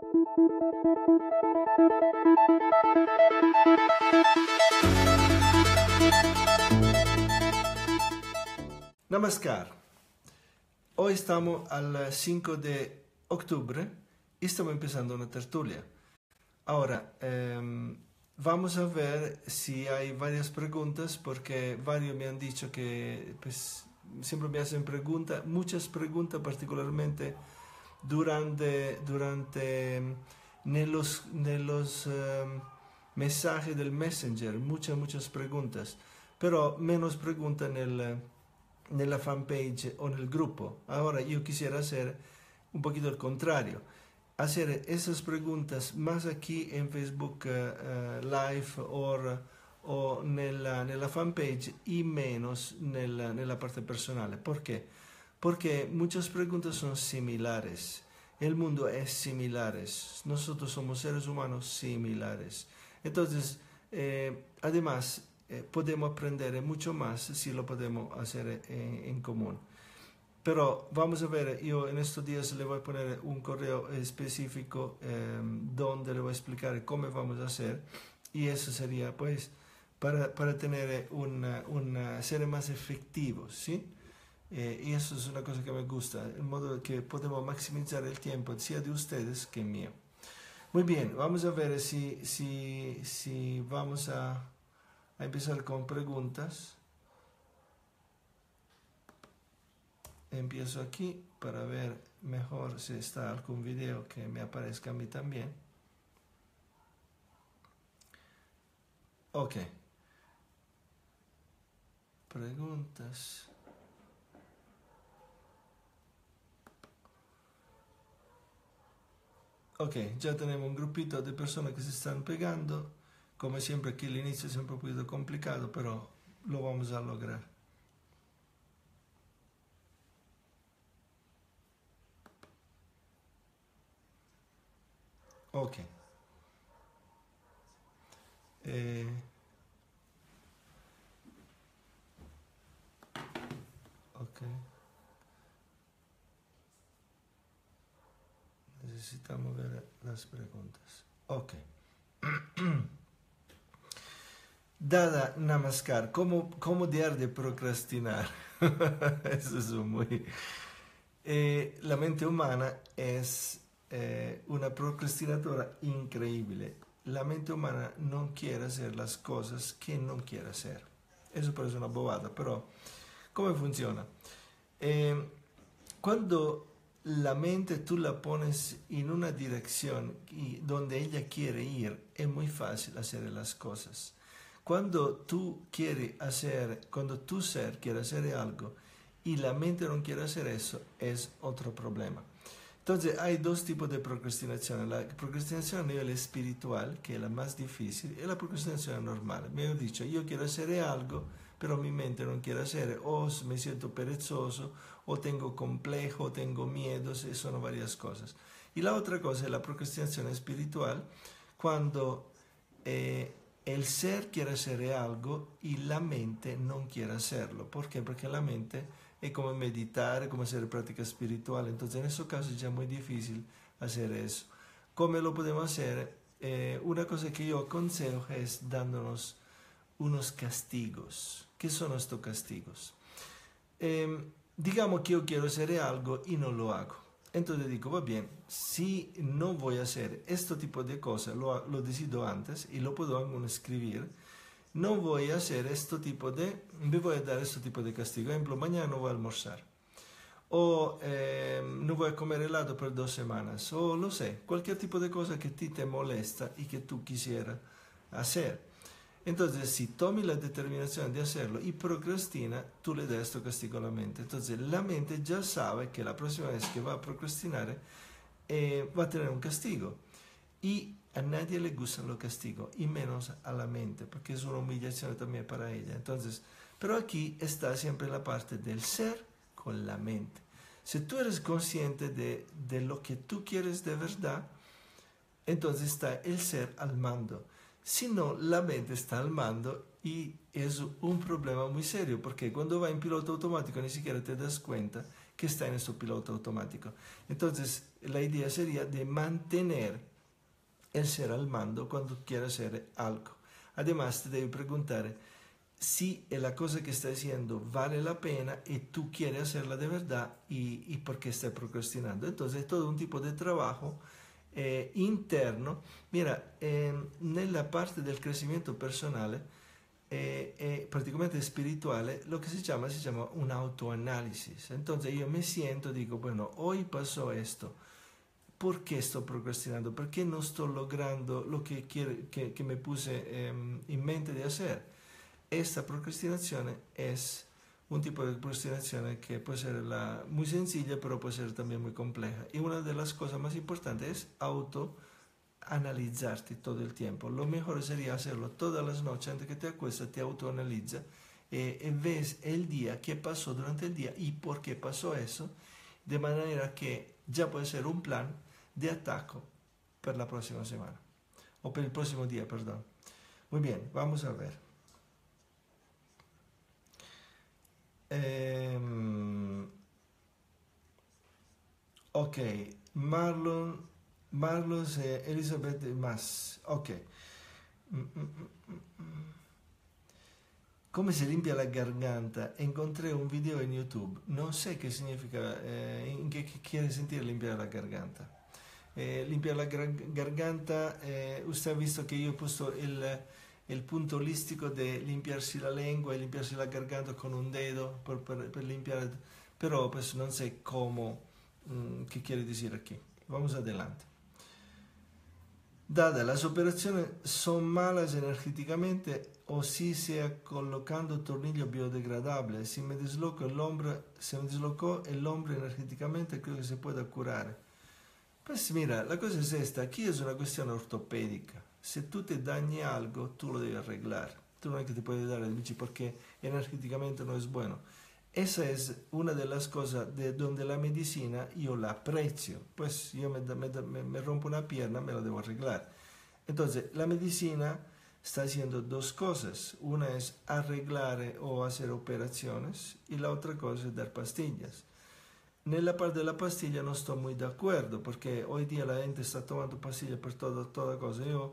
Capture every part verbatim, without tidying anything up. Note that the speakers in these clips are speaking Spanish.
Namaskar. Hoy estamos al cinco de octubre y estamos empezando una tertulia. Ahora, eh, vamos a ver si hay varias preguntas porque varios me han dicho que pues, siempre me hacen preguntas, muchas preguntas particularmente durante, durante los, los um, mensajes del Messenger, muchas, muchas preguntas, pero menos preguntas en el... nella fanpage o nel gruppo. Ahora yo quisiera hacer un poquito el contrario, hacer esas preguntas más aquí en Facebook uh, Live or, o nella, nella fanpage y menos nella, nella parte personale. ¿Por qué? Porque muchas preguntas son similares. El mundo es similares. Nosotros somos seres humanos similares. Entonces, eh, además, Eh, podemos aprender mucho más si lo podemos hacer en, en común. Pero vamos a ver, yo en estos días le voy a poner un correo específico eh, donde le voy a explicar cómo vamos a hacer y eso sería pues para, para tener una, una, ser más efectivos, ¿sí? Eh, y eso es una cosa que me gusta, el modo que podemos maximizar el tiempo, sea de ustedes que mío. Muy bien, vamos a ver si, si, si vamos a... a empezar con preguntas. Empiezo aquí para ver mejor si está algún video que me aparezca a mí también. Ok. Preguntas. Ok, ya tenemos un grupito de personas que se están pegando. Como siempre aquí el inicio es un poquito complicado, pero lo vamos a lograr. Ok. Eh, ok. Necesitamos ver las preguntas. Ok. Dada Namaskar, ¿cómo, cómo dejar de procrastinar? Eso es muy... Eh, la mente humana es eh, una procrastinadora increíble. La mente humana no quiere hacer las cosas que no quiere hacer. Eso parece una bobada, pero ¿cómo funciona? Eh, cuando la mente tú la pones en una dirección y donde ella quiere ir, es muy fácil hacer las cosas. Cuando tú quieres hacer, cuando tu ser quiere hacer algo y la mente no quiere hacer eso, es otro problema. Entonces hay dos tipos de procrastinación. La procrastinación a nivel espiritual, que es la más difícil, y la procrastinación normal. Me he dicho, yo quiero hacer algo, pero mi mente no quiere hacer, o me siento perezoso, o tengo complejo, o tengo miedos, y son varias cosas. Y la otra cosa es la procrastinación espiritual, cuando eh, el ser quiere hacer algo y la mente no quiere hacerlo. ¿Por qué? Porque la mente es como meditar, es como hacer práctica espiritual. Entonces en esos casos ya es muy difícil hacer eso. ¿Cómo lo podemos hacer? Eh, una cosa que yo aconsejo es dándonos unos castigos. ¿Qué son estos castigos? Eh, digamos que yo quiero hacer algo y no lo hago. Entonces digo, va bien, si no voy a hacer este tipo de cosas, lo, lo decido antes y lo puedo aún escribir, no voy a hacer este tipo de, me voy a dar este tipo de castigo. Por ejemplo, mañana no voy a almorzar. O eh, no voy a comer helado por dos semanas. O lo sé, cualquier tipo de cosa que a ti te molesta y que tú quisieras hacer. Entonces, si tomi la determinación de hacerlo y procrastina, tú le das este castigo a la mente. Entonces, la mente ya sabe que la próxima vez que va a procrastinar, eh, va a tener un castigo. Y a nadie le gustan los castigos, y menos a la mente, porque es una humillación también para ella. Entonces, pero aquí está siempre la parte del ser con la mente. Si tú eres consciente de, de lo que tú quieres de verdad, entonces está el ser al mando. Si no, la mente está al mando y es un problema muy serio, porque cuando va en piloto automático ni siquiera te das cuenta que está en ese piloto automático. Entonces, la idea sería de mantener el ser al mando cuando quieras hacer algo. Además, te debes preguntar si la cosa que estás haciendo vale la pena y tú quieres hacerla de verdad y, y por qué estás procrastinando. Entonces, es todo un tipo de trabajo eh, interno. Mira, eh, nella parte del crecimiento personal, eh, eh, prácticamente espiritual, lo que se llama, se llama un autoanálisis. Entonces, yo me siento, digo, bueno, hoy pasó esto. ¿Por qué estoy procrastinando? ¿Por qué no estoy logrando lo que, quiere, que, que me puse eh, en mente de hacer? Esta procrastinación es un tipo de procrastinación que puede ser la, muy sencilla, pero puede ser también muy compleja. Y una de las cosas más importantes es autoanalizarte todo el tiempo. Lo mejor sería hacerlo todas las noches antes que te acuestas, te autoanaliza eh, y ves el día, qué pasó durante el día y por qué pasó eso, de manera que ya puede ser un plan de ataque para la próxima semana, o para el próximo día, perdón. Muy bien, vamos a ver. Um, ok, Marlon, Marlon e Elizabeth más. Ok. Mm, mm, mm, mm. ¿Cómo se limpia la garganta? Encontré un video en YouTube. No sé qué significa, eh, en qué, qué quiere sentir limpiar la garganta. Eh, limpiar la garganta, eh, usted ha visto que yo he puesto el, el punto holístico de limpiarse la lengua y limpiarse la garganta con un dedo per, per, per limpiar, pero pues no sé cómo, mmm, qué quiere decir aquí. Vamos adelante. Dada, las operaciones son malas energéticamente o si se ha colocando tornillo biodegradable. Si me desloco el hombro, se me deslocó el hombro energéticamente, creo que se puede curar. Pues mira, la cosa es esta, aquí es una cuestión ortopédica. Si tú te dañas algo, tú lo debes arreglar. Tú no es que te puedes dar el bici porque energéticamente no es bueno. Esa es una de las cosas de donde la medicina yo la aprecio. Pues yo me, me, me rompo una pierna, me la debo arreglar. Entonces, la medicina está haciendo dos cosas. Una es arreglar o hacer operaciones y la otra cosa es dar pastillas. Nella parte della pastiglia non sto muy de acuerdo perché hoy día la gente sta tomando pastillas per toda, toda cosa. Io,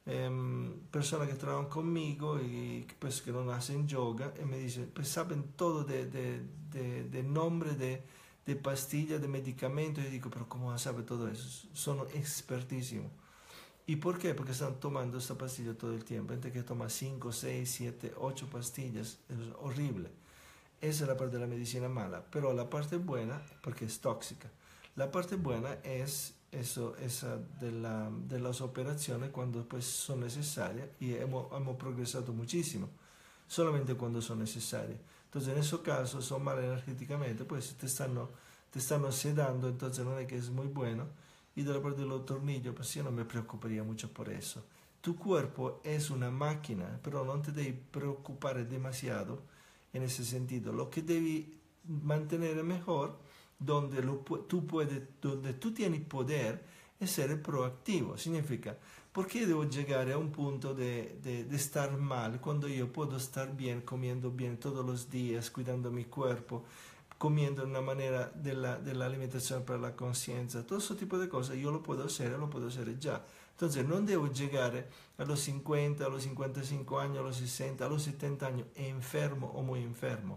ehm, persone che trabajan conmigo y pues que no hacen yoga y me dicen, pues saben todo de, de, de, de nombre de, de pastillas, de medicamentos. Y digo, pero ¿cómo sabe todo eso? Sono expertísimo. ¿Y por qué? Porque están tomando esta pastilla todo el tiempo. Gente que toma cinco, seis, siete, ocho pastillas. Es horrible. Esa es la parte de la medicina mala, pero la parte buena, porque es tóxica, la parte buena es eso, esa de, la, de las operaciones cuando pues son necesarias y hemos, hemos progresado muchísimo, solamente cuando son necesarias. Entonces en esos casos son malas energéticamente, pues te están, te están sedando, entonces no es que es muy bueno. Y de la parte de los tornillos, pues yo no me preocuparía mucho por eso. Tu cuerpo es una máquina, pero no te debes preocupar demasiado en ese sentido. Lo que devi mantener mejor, donde, lo, tú puedes, donde tú tienes poder, es ser proactivo. Significa, ¿por qué debo llegar a un punto de, de, de estar mal cuando yo puedo estar bien, comiendo bien todos los días, cuidando mi cuerpo, comiendo de una manera de la, de la alimentación para la conciencia? Todo ese tipo de cosas yo lo puedo hacer, lo puedo hacer ya. Entonces no debo llegar a los cincuenta, a los cincuenta y cinco años, a los sesenta, a los setenta años enfermo o muy enfermo.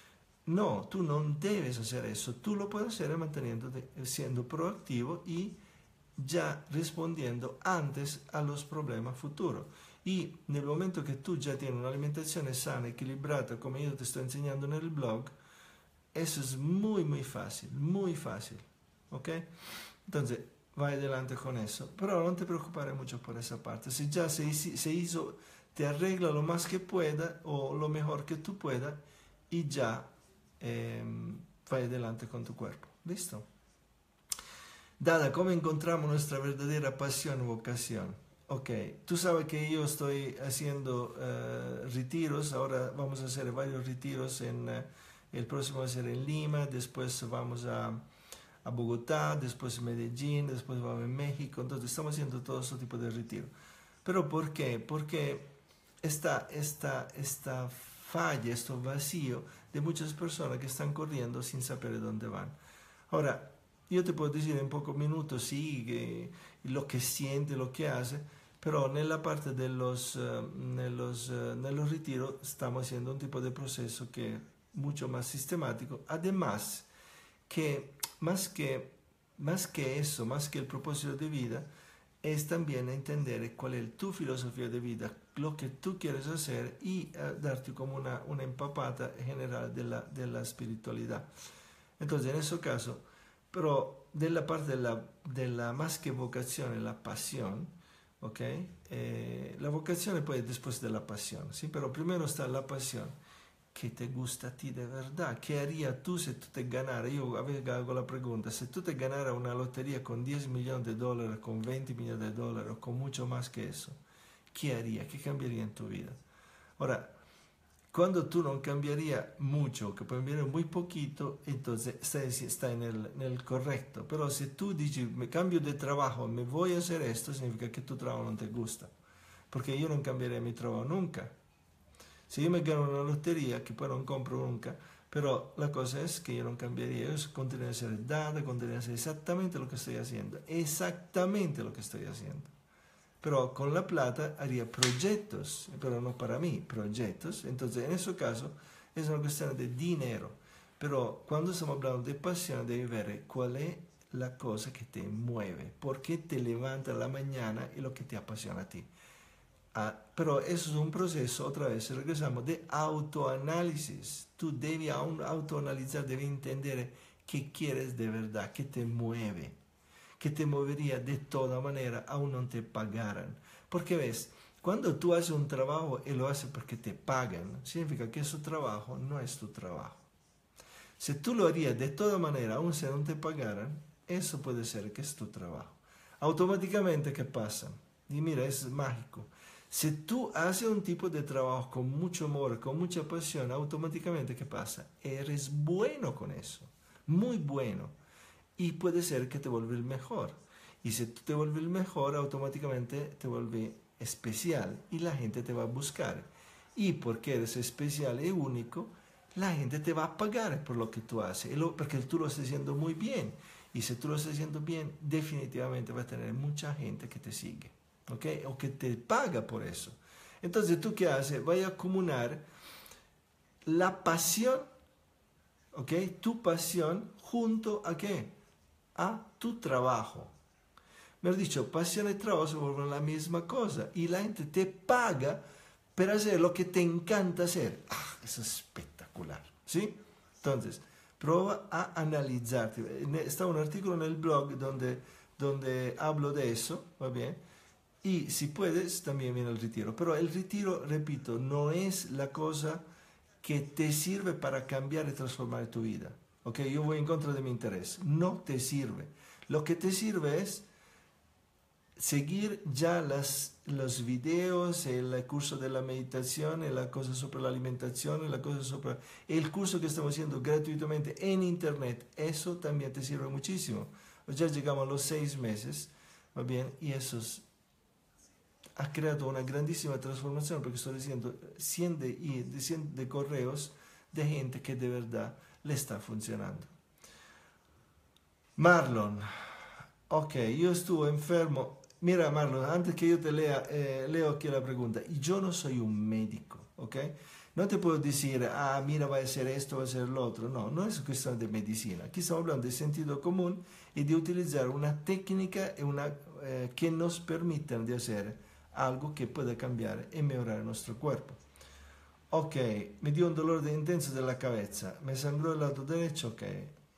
No, tú no debes hacer eso. Tú lo puedes hacer manteniéndote, siendo proactivo y ya respondiendo antes a los problemas futuros. Y en el momento que tú ya tienes una alimentación sana, equilibrada, como yo te estoy enseñando en el blog, eso es muy, muy fácil, muy fácil. ¿Ok? Entonces, vai adelante con eso, pero no te preocupes mucho por esa parte. Si ya se, se hizo, te arregla lo más que pueda o lo mejor que tú puedas y ya eh, vai adelante con tu cuerpo. ¿Listo? Dada, ¿cómo encontramos nuestra verdadera pasión o vocación? Ok, tú sabes que yo estoy haciendo uh, retiros, ahora vamos a hacer varios retiros, en, uh, el próximo va a ser en Lima, después vamos a... a Bogotá, después Medellín, después vamos a México. Entonces estamos haciendo todo ese tipo de retiro. ¿Pero por qué? Porque esta, esta, esta falla, esto vacío de muchas personas que están corriendo sin saber dónde van. Ahora, Yo te puedo decir en pocos minutos, sí, que lo que siente, lo que hace, pero nella parte de los, uh, nellos, uh, nellos retiros estamos haciendo un tipo de proceso que es mucho más sistemático. Además, que más que, más que eso, más que el propósito de vida, es también entender cuál es tu filosofía de vida, lo que tú quieres hacer y uh, darte como una, una empapata general de la, de la espiritualidad. Entonces, en ese caso, pero de la parte de la, de la más que vocación, la pasión, ¿ok? Eh, la vocación es pues después de la pasión, ¿sí? Pero primero está la pasión. ¿Qué te gusta a ti de verdad? ¿Qué harías tú si tú te ganaras? Yo a veces hago la pregunta, si tú te ganaras una lotería con diez millones de dólares, con veinte millones de dólares, o con mucho más que eso, ¿qué harías? ¿Qué cambiaría en tu vida? Ahora, cuando tú no cambiarías mucho, que cambiaría muy poquito, entonces está, está en, el, en el correcto. Pero si tú dices, me cambio de trabajo, me voy a hacer esto, significa que tu trabajo no te gusta. Porque yo no cambiaré mi trabajo nunca. Si yo me gano una lotería, que poi non compro nunca, pero la cosa es que yo no cambiaría. Yo continuaría a ser dada, continuaría a hacer exactamente lo que estoy haciendo. Exactamente lo que estoy haciendo. Pero con la plata haría proyectos, pero no para mí, proyectos. Entonces, en ese caso, es una cuestión de dinero. Pero cuando estamos hablando de pasión, debes ver cuál es la cosa que te mueve, por qué te levanta la mañana y lo que te apasiona a ti. Ah, pero eso es un proceso, otra vez, regresamos, de autoanálisis. Tú debes autoanalizar, debes entender qué quieres de verdad, qué te mueve, que te movería de toda manera, aún no te pagaran. Porque ves, cuando tú haces un trabajo y lo haces porque te pagan, significa que ese trabajo no es tu trabajo. Si tú lo harías de toda manera, aún si no te pagaran, eso puede ser que es tu trabajo. Automáticamente, ¿qué pasa? Y mira, es mágico. Si tú haces un tipo de trabajo con mucho amor, con mucha pasión, automáticamente, ¿qué pasa? Eres bueno con eso, muy bueno. Y puede ser que te vuelves mejor. Y si tú te vuelves mejor, automáticamente te vuelves especial y la gente te va a buscar. Y porque eres especial y único, la gente te va a pagar por lo que tú haces, porque tú lo estás haciendo muy bien. Y si tú lo estás haciendo bien, definitivamente va a tener mucha gente que te sigue, ¿ok? O que te paga por eso. Entonces, ¿tú qué haces? Vas a acumular la pasión, ¿ok? Tu pasión junto a qué? A tu trabajo. Me has dicho, pasión y trabajo se vuelven la misma cosa y la gente te paga para hacer lo que te encanta hacer. Ah, eso es espectacular, ¿sí? Entonces, prueba a analizarte. Está un artículo en el blog donde, donde hablo de eso, ¿va bien? Y si puedes, también viene el retiro. Pero el retiro, repito, no es la cosa que te sirve para cambiar y transformar tu vida. Ok, yo voy en contra de mi interés. No te sirve. Lo que te sirve es seguir ya las, los videos, el curso de la meditación, la cosa sobre la alimentación, la cosa sobre el curso que estamos haciendo gratuitamente en internet. Eso también te sirve muchísimo. Ya llegamos a los seis meses, ¿va bien? Y eso es, ha creado una grandísima transformación, porque estoy diciendo cien de, de, cien de correos de gente que de verdad le está funcionando. Marlon, ok, yo estuve enfermo. Mira, Marlon, antes que yo te lea, eh, leo aquí la pregunta. Y yo no soy un médico, ok. No te puedo decir, ah, mira, va a ser esto, va a ser lo otro. No, no es cuestión de medicina. Aquí estamos hablando de sentido común y de utilizar una técnica una, eh, que nos permitan de hacer algo que pueda cambiar y mejorar nuestro cuerpo. Ok, me dio un dolor de intenso de la cabeza, me sangró el lado derecho, ok.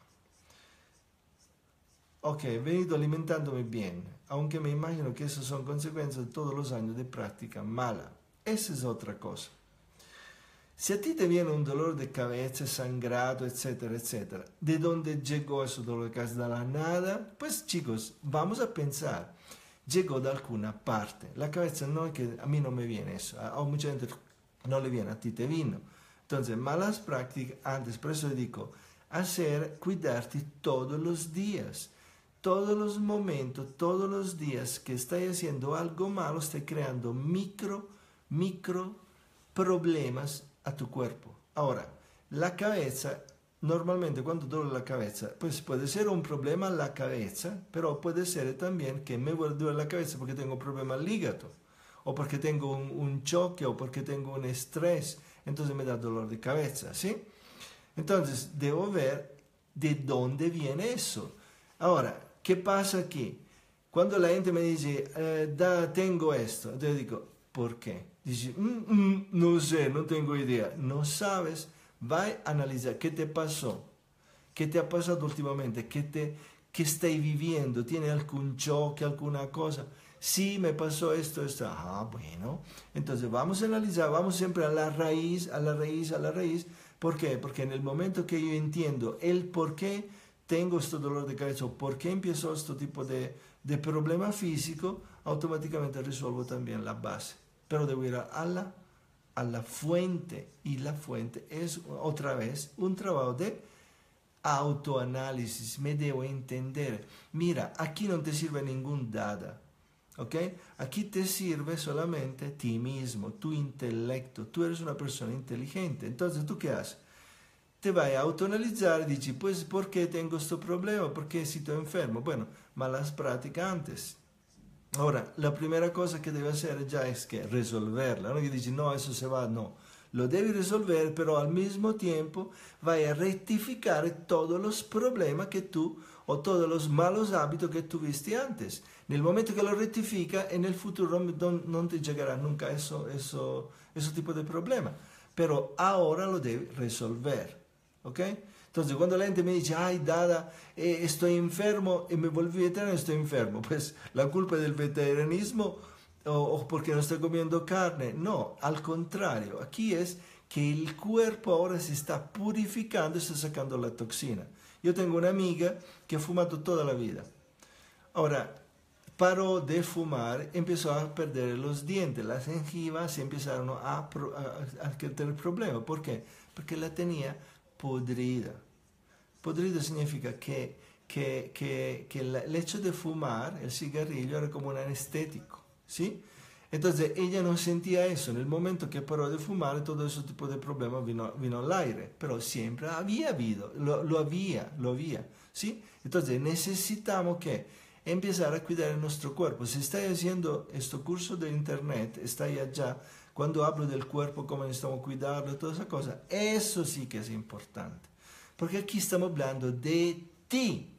Ok, he venido alimentándome bien, aunque me imagino que eso son consecuencias de todos los años de práctica mala. Esa es otra cosa. Si a ti te viene un dolor de cabeza, sangrado, etcétera, etcétera, ¿de dónde llegó ese dolor de cabeza? ¿De la nada? Pues chicos, vamos a pensar. Llegó de alguna parte. La cabeza no es que a mí no me viene eso. A mucha gente no le viene, a ti te vino. Entonces, malas prácticas antes, por eso digo, hacer, cuidarte todos los días. Todos los momentos, todos los días que estás haciendo algo malo, estás creando micro, micro problemas a tu cuerpo. Ahora, la cabeza normalmente cuando duele la cabeza, pues puede ser un problema en la cabeza, pero puede ser también que me duele la cabeza porque tengo un problema al hígado, o porque tengo un, un choque, o porque tengo un estrés, entonces me da dolor de cabeza, ¿sí? Entonces debo ver de dónde viene eso. Ahora, ¿qué pasa aquí? Cuando la gente me dice, eh, da, tengo esto, yo digo, ¿por qué? Dice, mm, mm, no sé, no tengo idea. No sabes, vai a analizar qué te pasó, qué te ha pasado últimamente, qué, te, qué estás viviendo, ¿tiene algún choque, alguna cosa? Sí, me pasó esto, esto. Ah, bueno. Entonces vamos a analizar, vamos siempre a la raíz, a la raíz, a la raíz. ¿Por qué? Porque en el momento que yo entiendo el por qué tengo este dolor de cabeza o por qué empezó este tipo de, de problema físico, automáticamente resuelvo también la base. Pero debo ir a la, a la fuente, y la fuente es otra vez un trabajo de autoanálisis. Me debo entender. Mira, aquí no te sirve ningún dada. ¿Ok? Aquí te sirve solamente ti mismo, tu intelecto. Tú eres una persona inteligente. Entonces, ¿tú qué haces? Te vas a autoanalizar y dices, pues, ¿por qué tengo este problema? ¿Por qué estoy enfermo? Bueno, malas prácticas antes. Ahora, la primera cosa que debe hacer ya es que resolverla. No que dices, no, eso se va, no. Lo debe resolver, pero al mismo tiempo vaya a rectificar todos los problemas que tú o todos los malos hábitos que tuviste antes. En el momento que lo rectifica, en el futuro no, no te llegará nunca eso, eso, ese tipo de problema. Pero ahora lo debe resolver. ¿Ok? Entonces, cuando la gente me dice, ay, Dada, eh, estoy enfermo y me volví vegetariano, estoy enfermo, pues la culpa es del vegetarianismo o, o porque no estoy comiendo carne. No, al contrario, aquí es que el cuerpo ahora se está purificando y está sacando la toxina. Yo tengo una amiga que ha fumado toda la vida. Ahora, paró de fumar, empezó a perder los dientes, las gengivas se empezaron a, a, a tener problemas. ¿Por qué? Porque la tenía podrida. Podrida significa que, que, que, que el hecho de fumar, el cigarrillo, era como un anestético, ¿sí? Entonces ella no sentía eso. En el momento que paró de fumar, todo ese tipo de problemas vino, vino al aire. Pero siempre había habido, lo, lo había, lo había, ¿sí? Entonces necesitamos que empezar a cuidar nuestro cuerpo. Si estáis haciendo este curso de internet, estáis allá, cuando hablo del cuerpo, cómo necesitamos cuidarlo, toda esa cosa, eso sí que es importante. Porque aquí estamos hablando de ti.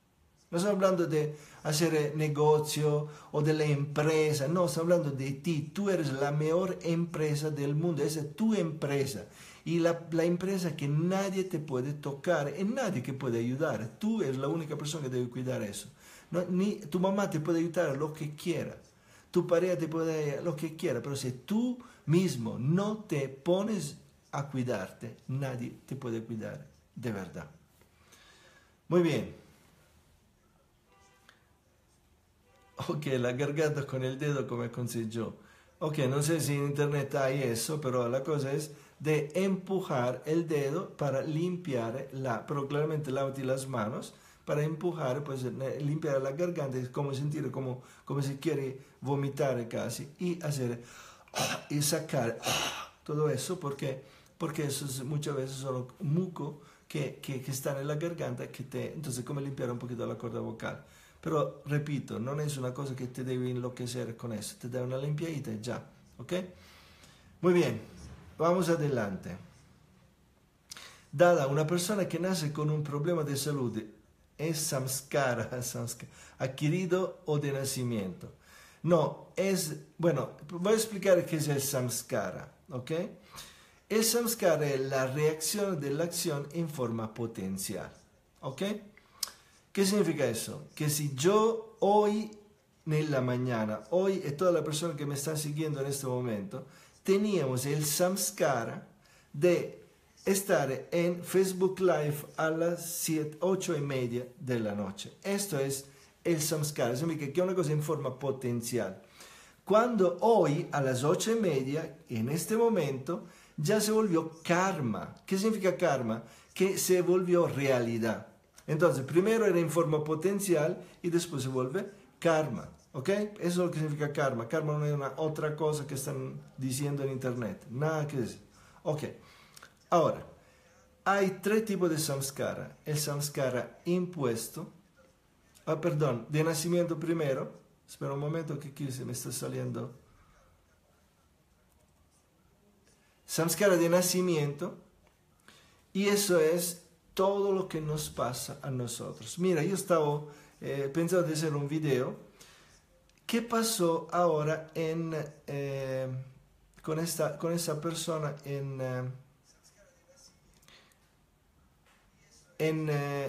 No estamos hablando de hacer negocio o de la empresa. No, estamos hablando de ti. Tú eres la mejor empresa del mundo. Esa es tu empresa. Y la, la empresa que nadie te puede tocar, y nadie que puede ayudar. Tú eres la única persona que debe cuidar eso. No, ni, tu mamá te puede ayudar a lo que quiera. Tu pareja te puede ayudar a lo que quiera. Pero si tú mismo no te pones a cuidarte, nadie te puede cuidar de verdad. Muy bien. Ok, la garganta con el dedo come consejó. Ok, no sé si en internet hay eso, pero la cosa es de empujar el dedo para limpiar la, pero claramente lávate las manos, para empujar, pues limpiar la garganta, es como sentir como, como si quiere vomitar casi, y hacer, y sacar todo eso, porque, porque eso es, muchas veces son muco que, que, que están en la garganta, que te, entonces como limpiar un poquito la cuerda vocal. Pero repito, no es una cosa que te debe enloquecer con eso, te da una limpiadita y ya, ¿ok? Muy bien, vamos adelante. Dada, una persona que nace con un problema de salud es samskara, samskara, adquirido o de nacimiento. No, es, bueno, voy a explicar qué es el samskara, ¿ok? El samskara es la reacción de la acción en forma potencial, ¿ok? ¿Qué significa eso? Que si yo hoy, en la mañana, hoy y toda la persona que me está siguiendo en este momento, teníamos el samskara de estar en Facebook Live a las siete, ocho y media de la noche. Esto es el samskara, significa que es una cosa en forma potencial. Cuando hoy a las ocho y media, en este momento, ya se volvió karma. ¿Qué significa karma? Que se volvió realidad. Entonces, primero era en forma potencial y después se vuelve karma, ¿ok? Eso es lo que significa karma. Karma no es una otra cosa que están diciendo en internet. Nada que decir. Ok. Ahora, hay tres tipos de samskara. El samskara impuesto, ah, perdón, de nacimiento primero. Espera un momento que aquí se me está saliendo. Samskara de nacimiento. Y eso es todo lo que nos pasa a nosotros. Mira, yo estaba eh, pensando de hacer un video. ¿Qué pasó ahora en, eh, con, esta, con esa persona en, eh, en, eh,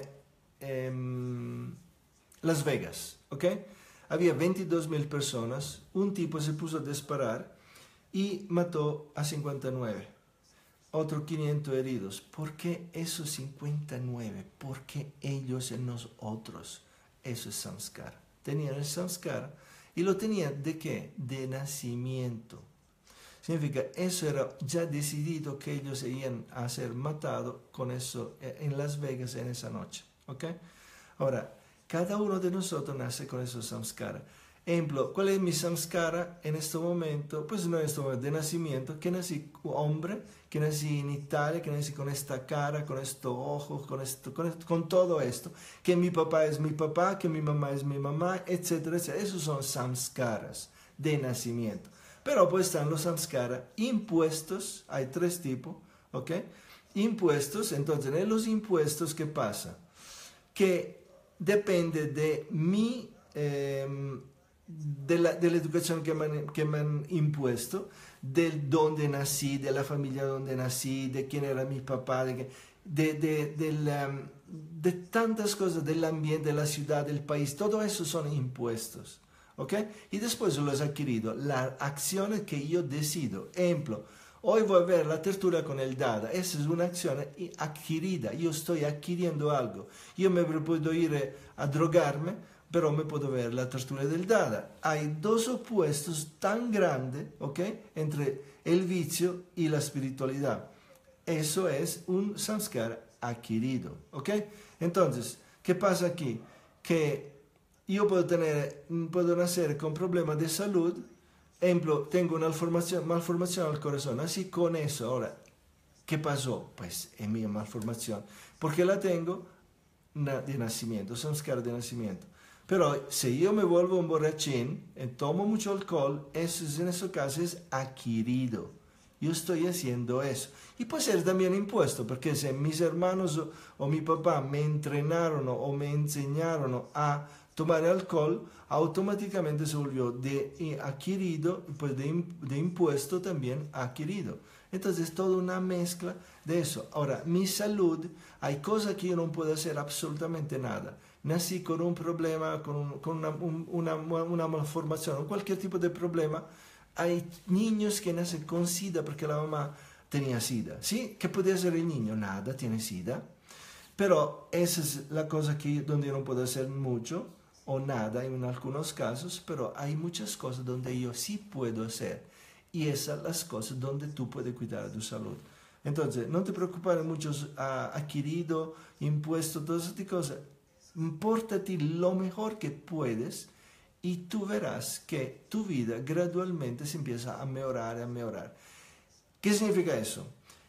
en Las Vegas? ¿Ok? Había veintidós mil personas. Un tipo se puso a disparar y mató a cincuenta y nueve. Otros quinientos heridos. ¿Por qué esos cincuenta y nueve? ¿Por qué ellos y nosotros? Eso es samskara. Tenían el samskara y lo tenían ¿de qué? De nacimiento. Significa, eso era ya decidido que ellos iban a ser matados con eso en Las Vegas en esa noche. ¿Ok? Ahora, cada uno de nosotros nace con esos samskara. Ejemplo, ¿cuál es mi samskara en este momento? Pues no en este momento de nacimiento, que nací hombre, que nací en Italia, que nací con esta cara, con estos ojos, con, esto, con, esto, con todo esto, que mi papá es mi papá, que mi mamá es mi mamá, etcétera, etcétera. Esos son samskaras de nacimiento. Pero pues están los samskaras impuestos, hay tres tipos, ¿ok? Impuestos, entonces en los impuestos, ¿qué pasa? Que depende de mi... Eh, de la, de la educación que me, han, que me han impuesto, del donde nací, de la familia donde nací, de quién era mi papá, de, de, de, de, la, de tantas cosas, del ambiente, de la ciudad, del país, todo eso son impuestos, ¿ok? Y después los he adquirido, las acciones que yo decido. Ejemplo, hoy voy a ver la tertulia con el Dada, esa es una acción adquirida, yo estoy adquiriendo algo. Yo me puedo ir a drogarme, pero me puedo ver la tertulia del Dada. Hay dos opuestos tan grandes, ¿ok?, entre el vicio y la espiritualidad. Eso es un samskara adquirido, ¿ok? Entonces, ¿qué pasa aquí? Que yo puedo tener, puedo nacer con problemas de salud. Ejemplo, tengo una malformación, malformación al corazón. Así con eso, ahora, ¿qué pasó? Pues es mi malformación. Porque la tengo de nacimiento, samskara de nacimiento. Pero si yo me vuelvo un borrachín y tomo mucho alcohol, eso es, en ese caso es adquirido. Yo estoy haciendo eso. Y puede ser también impuesto, porque si mis hermanos o, o mi papá me entrenaron o me enseñaron a tomar alcohol, automáticamente se volvió de adquirido, pues de, de impuesto también adquirido. Entonces es toda una mezcla de eso. Ahora, mi salud, hay cosas que yo no puedo hacer absolutamente nada. Nací con un problema, con, un, con una, un, una, una malformación, cualquier tipo de problema. Hay niños que nacen con SIDA porque la mamá tenía SIDA. ¿Sí? ¿Qué puede hacer el niño? Nada, tiene SIDA. Pero esa es la cosa que, donde yo no puedo hacer mucho o nada en algunos casos, pero hay muchas cosas donde yo sí puedo hacer. Y esas son las cosas donde tú puedes cuidar de tu salud. Entonces, no te preocupes mucho, uh, adquirido, impuesto, todas estas cosas. Pórtate lo mejor que puedes y tú verás que tu vida gradualmente se empieza a mejorar, a mejorar. ¿Qué significa eso?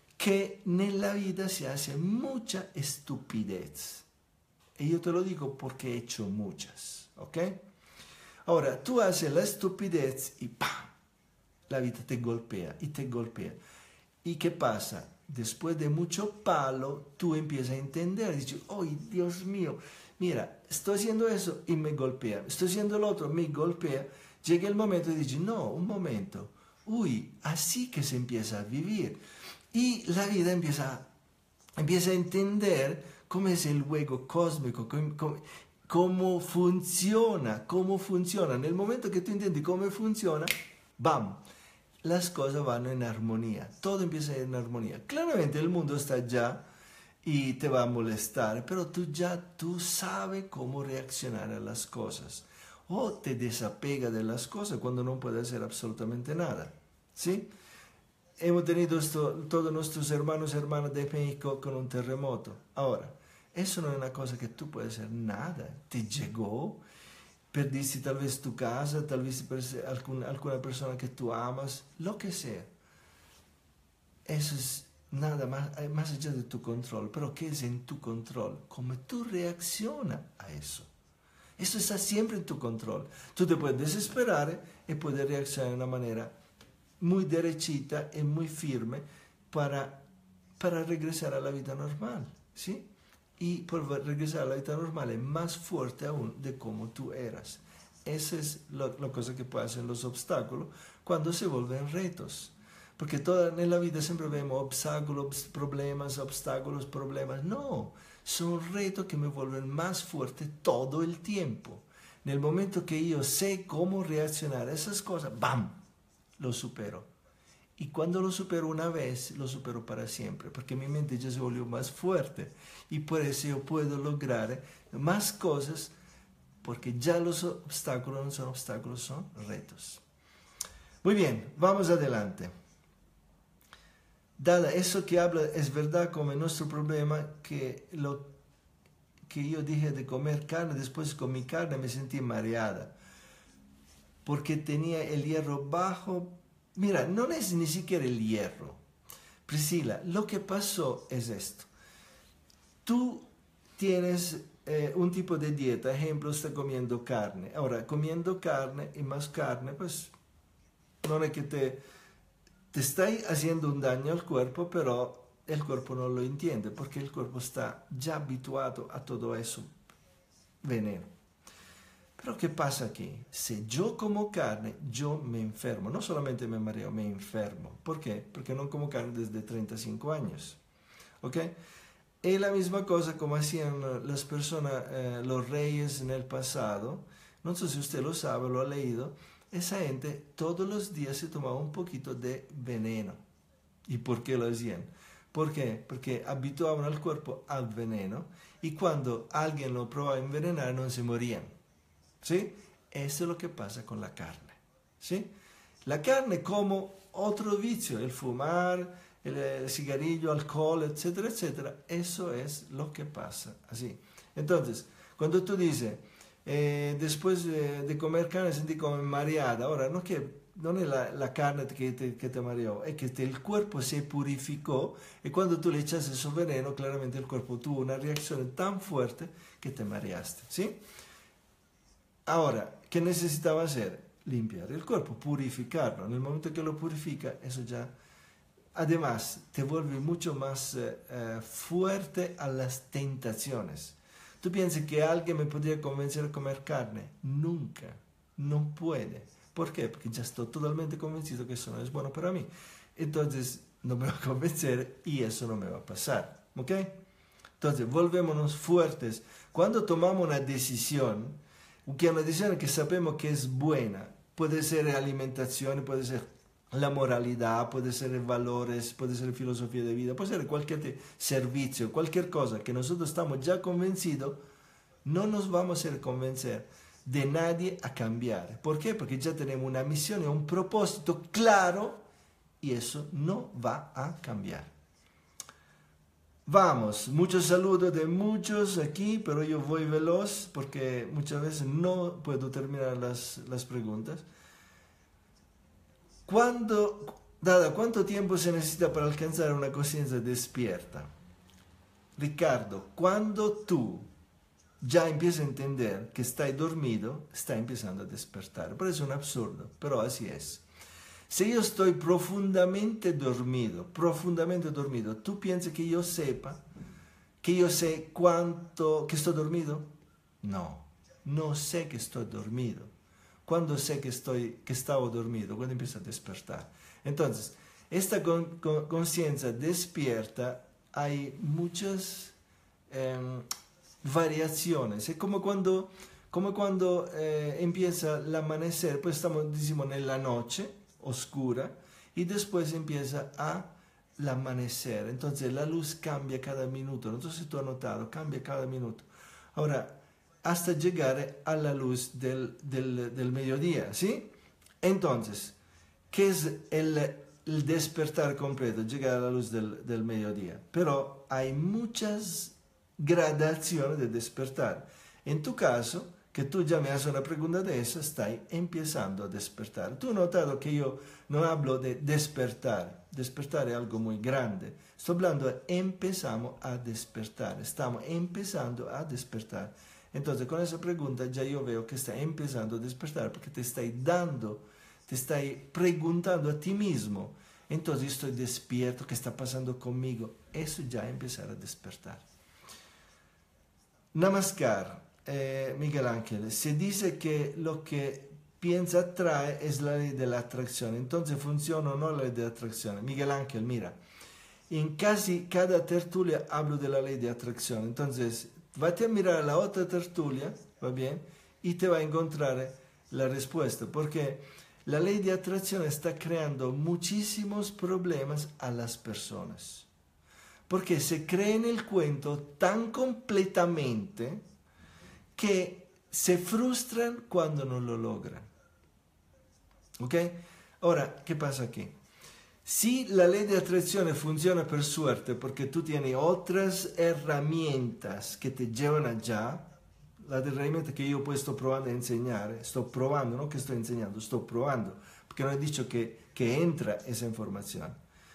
Que en la vida se hace mucha estupidez. Y yo te lo digo porque he hecho muchas, ¿ok? Ahora, tú haces la estupidez y ¡pam! La vida te golpea y te golpea. ¿Y qué pasa? Después de mucho palo, tú empiezas a entender. Dices, ¡ay, Dios mío! Mira, estoy haciendo eso y me golpea. Estoy haciendo lo otro, me golpea. Llega el momento y dices, no, un momento. Uy, así que se empieza a vivir. Y la vida empieza, empieza a entender cómo es el juego cósmico, cómo, cómo, cómo funciona, cómo funciona. En el momento que tú entiendes cómo funciona, ¡bam!, las cosas van en armonía. Todo empieza en armonía. Claramente el mundo está ya y te va a molestar, pero tú ya tú sabes cómo reaccionar a las cosas. O te desapega de las cosas cuando no puedes hacer absolutamente nada. ¿Sí? Hemos tenido esto, todos nuestros hermanos y hermanas de México con un terremoto. Ahora, eso no es una cosa que tú puedes hacer nada. Te llegó, perdiste tal vez tu casa, tal vez alguna, alguna persona que tú amas, lo que sea. Eso es nada más, eh, más allá de tu control, pero que es en tu control, cómo tú reaccionas a eso. Eso está siempre en tu control. Tú te puedes desesperar y puedes reaccionar de una manera muy derechita y muy firme para, para regresar a la vida normal, ¿sí? Y por regresar a la vida normal es más fuerte aún de cómo tú eras. Esa es lo, la cosa que puede hacer los obstáculos cuando se vuelven retos. Porque toda, en la vida siempre vemos obstáculos, problemas, obstáculos, problemas. No, son retos que me vuelven más fuerte todo el tiempo. En el momento que yo sé cómo reaccionar a esas cosas, ¡bam!, lo supero. Y cuando lo supero una vez, lo supero para siempre, porque mi mente ya se volvió más fuerte. Y por eso yo puedo lograr más cosas, porque ya los obstáculos no son obstáculos, son retos. Muy bien, vamos adelante. Dada eso que habla, es verdad como nuestro problema, que lo que yo dije de comer carne, después comí carne, me sentí mareada, porque tenía el hierro bajo. Mira, no es ni siquiera el hierro. Priscila, lo que pasó es esto. Tú tienes eh, un tipo de dieta, ejemplo, estás comiendo carne. Ahora, comiendo carne y más carne, pues no es que te, te está haciendo un daño al cuerpo, pero el cuerpo no lo entiende, porque el cuerpo está ya habituado a todo eso, veneno. Pero ¿qué pasa aquí? Si yo como carne, yo me enfermo. No solamente me mareo, me enfermo. ¿Por qué? Porque no como carne desde treinta y cinco años. ¿Ok? Es la misma cosa como hacían las personas, eh, los reyes en el pasado. No sé si usted lo sabe, lo ha leído. Esa gente todos los días se tomaba un poquito de veneno. ¿Y por qué lo hacían? ¿Por qué? Porque habituaban al cuerpo al veneno y cuando alguien lo probaba a envenenar no se morían. ¿Sí? Eso es lo que pasa con la carne. ¿Sí? La carne como otro vicio, el fumar, el, el cigarrillo, alcohol, etcétera, etcétera. Eso es lo que pasa así. Entonces, cuando tú dices, eh, después de, de comer carne sentí como mareada, ahora no, que, no es la, la carne que te, que te mareó, es que te, el cuerpo se purificó y cuando tú le echas ese veneno, claramente el cuerpo tuvo una reacción tan fuerte que te mareaste. ¿Sí? Ahora, ¿qué necesitaba hacer? Limpiar el cuerpo, purificarlo. En el momento que lo purifica, eso ya, además, te vuelve mucho más eh, eh, fuerte a las tentaciones. ¿Tú piensas que alguien me podría convencer a comer carne? Nunca, no puede. ¿Por qué? Porque ya estoy totalmente convencido que eso no es bueno para mí. Entonces, no me va a convencer y eso no me va a pasar. ¿Ok? Entonces, volvémonos fuertes. Cuando tomamos una decisión, que una decisión que sabemos que es buena, puede ser alimentación, puede ser la moralidad, puede ser valores, puede ser filosofía de vida, puede ser cualquier servicio, cualquier cosa que nosotros estamos ya convencidos, no nos vamos a hacer convencer de nadie a cambiar. ¿Por qué? Porque ya tenemos una misión y un propósito claro y eso no va a cambiar. Vamos, muchos saludos de muchos aquí, pero yo voy veloz porque muchas veces no puedo terminar las, las preguntas. ¿Cuándo, Dada, ¿cuánto tiempo se necesita para alcanzar una conciencia despierta? Ricardo, cuando tú ya empiezas a entender que estás dormido, está empezando a despertar. Parece un absurdo, pero así es. Si yo estoy profundamente dormido, profundamente dormido, ¿tú piensas que yo sepa, que yo sé cuánto, que estoy dormido? No, no sé que estoy dormido. ¿Cuándo sé que, estoy, que estaba dormido? Cuando empiezo a despertar. Entonces, esta con, con, conciencia despierta, hay muchas eh, variaciones. Es como cuando, como cuando eh, empieza el amanecer, pues estamos, decimos, en la noche oscura y después empieza a el amanecer. Entonces la luz cambia cada minuto. Entonces tú has notado, cambia cada minuto. Ahora, hasta llegar a la luz del, del, del mediodía, ¿sí? Entonces, ¿qué es el, el despertar completo? Llegar a la luz del, del mediodía. Pero hay muchas gradaciones de despertar. En tu caso, que tú ya me haces una pregunta de eso, estás empezando a despertar. Tú has notado que yo no hablo de despertar. Despertar es algo muy grande. Estoy hablando de empezamos a despertar. Estamos empezando a despertar. Entonces, con esa pregunta ya yo veo que está empezando a despertar porque te estás dando, te estás preguntando a ti mismo. Entonces, estoy despierto, ¿qué está pasando conmigo? Eso ya es empezar a despertar. Namaskar, eh, Miguel Ángel. Se dice que lo que piensa atrae es la ley de la atracción. Entonces, ¿funciona o no la ley de la atracción? Miguel Ángel, mira, en casi cada tertulia hablo de la ley de atracción. Entonces, vete a mirar la otra tertulia, ¿va bien? Y te va a encontrar la respuesta, porque la ley de atracción está creando muchísimos problemas a las personas. Porque se cree en el cuento tan completamente que se frustran cuando no lo logran. ¿Ok? Ahora, ¿qué pasa aquí? Si la ley de atracción funciona por suerte, porque tú tienes otras herramientas que te llevan allá, la herramienta que yo pues estoy probando a enseñar, estoy probando, no que estoy enseñando, estoy probando, porque no he dicho que, que entra esa información.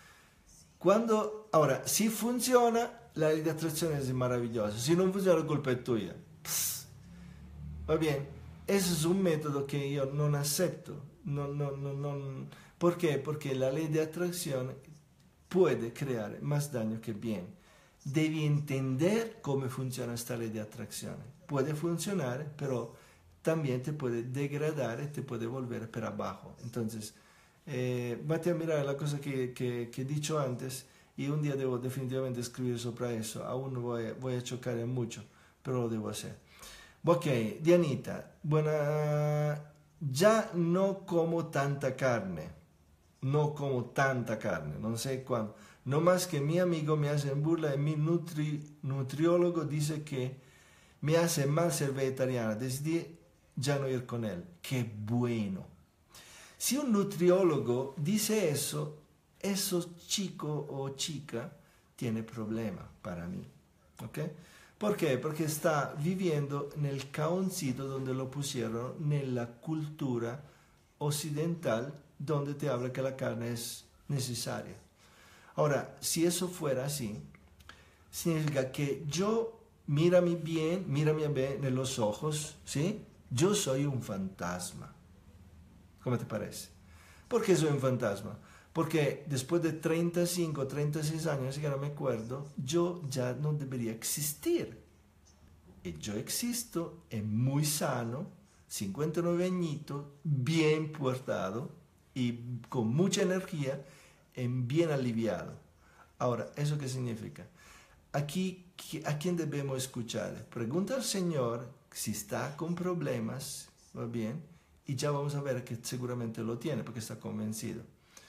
Cuando, ahora, si funciona, la ley de atracción es maravillosa. Si no funciona, la culpa es tuya. Pss. Va bien, ese es un método que yo no acepto. No, no, no, no. ¿Por qué? Porque la ley de atracción puede crear más daño que bien. Devi entender cómo funciona esta ley de atracción. Puede funcionar, pero también te puede degradar y te puede volver para abajo. Entonces, eh, vete a mirar la cosa que, que, que he dicho antes y un día debo definitivamente escribir sobre eso. Aún no voy, voy a chocar en mucho, pero lo debo hacer. Ok, Dianita, buena, ya no como tanta carne, no como tanta carne, no sé cuándo. No más que mi amigo me hace burla y mi nutri, nutriólogo dice que me hace mal ser vegetariana, decidí ya no ir con él. Qué bueno. Si un nutriólogo dice eso, ese chico o chica tiene problema para mí. ¿Ok? ¿Por qué? Porque está viviendo en el caoncito donde lo pusieron en la cultura occidental donde te habla que la carne es necesaria. Ahora, si eso fuera así, significa que yo, mírame bien, mírame bien en los ojos, ¿sí? Yo soy un fantasma. ¿Cómo te parece? ¿Por qué soy un fantasma? Porque después de treinta y cinco, treinta y seis años, que no me acuerdo, yo ya no debería existir. Y yo existo, es muy sano, cincuenta y nueve añitos, bien portado y con mucha energía, y bien aliviado. Ahora, ¿eso qué significa? Aquí, ¿a quién debemos escuchar? Pregunta al Señor si está con problemas, ¿va bien? Y ya vamos a ver que seguramente lo tiene porque está convencido.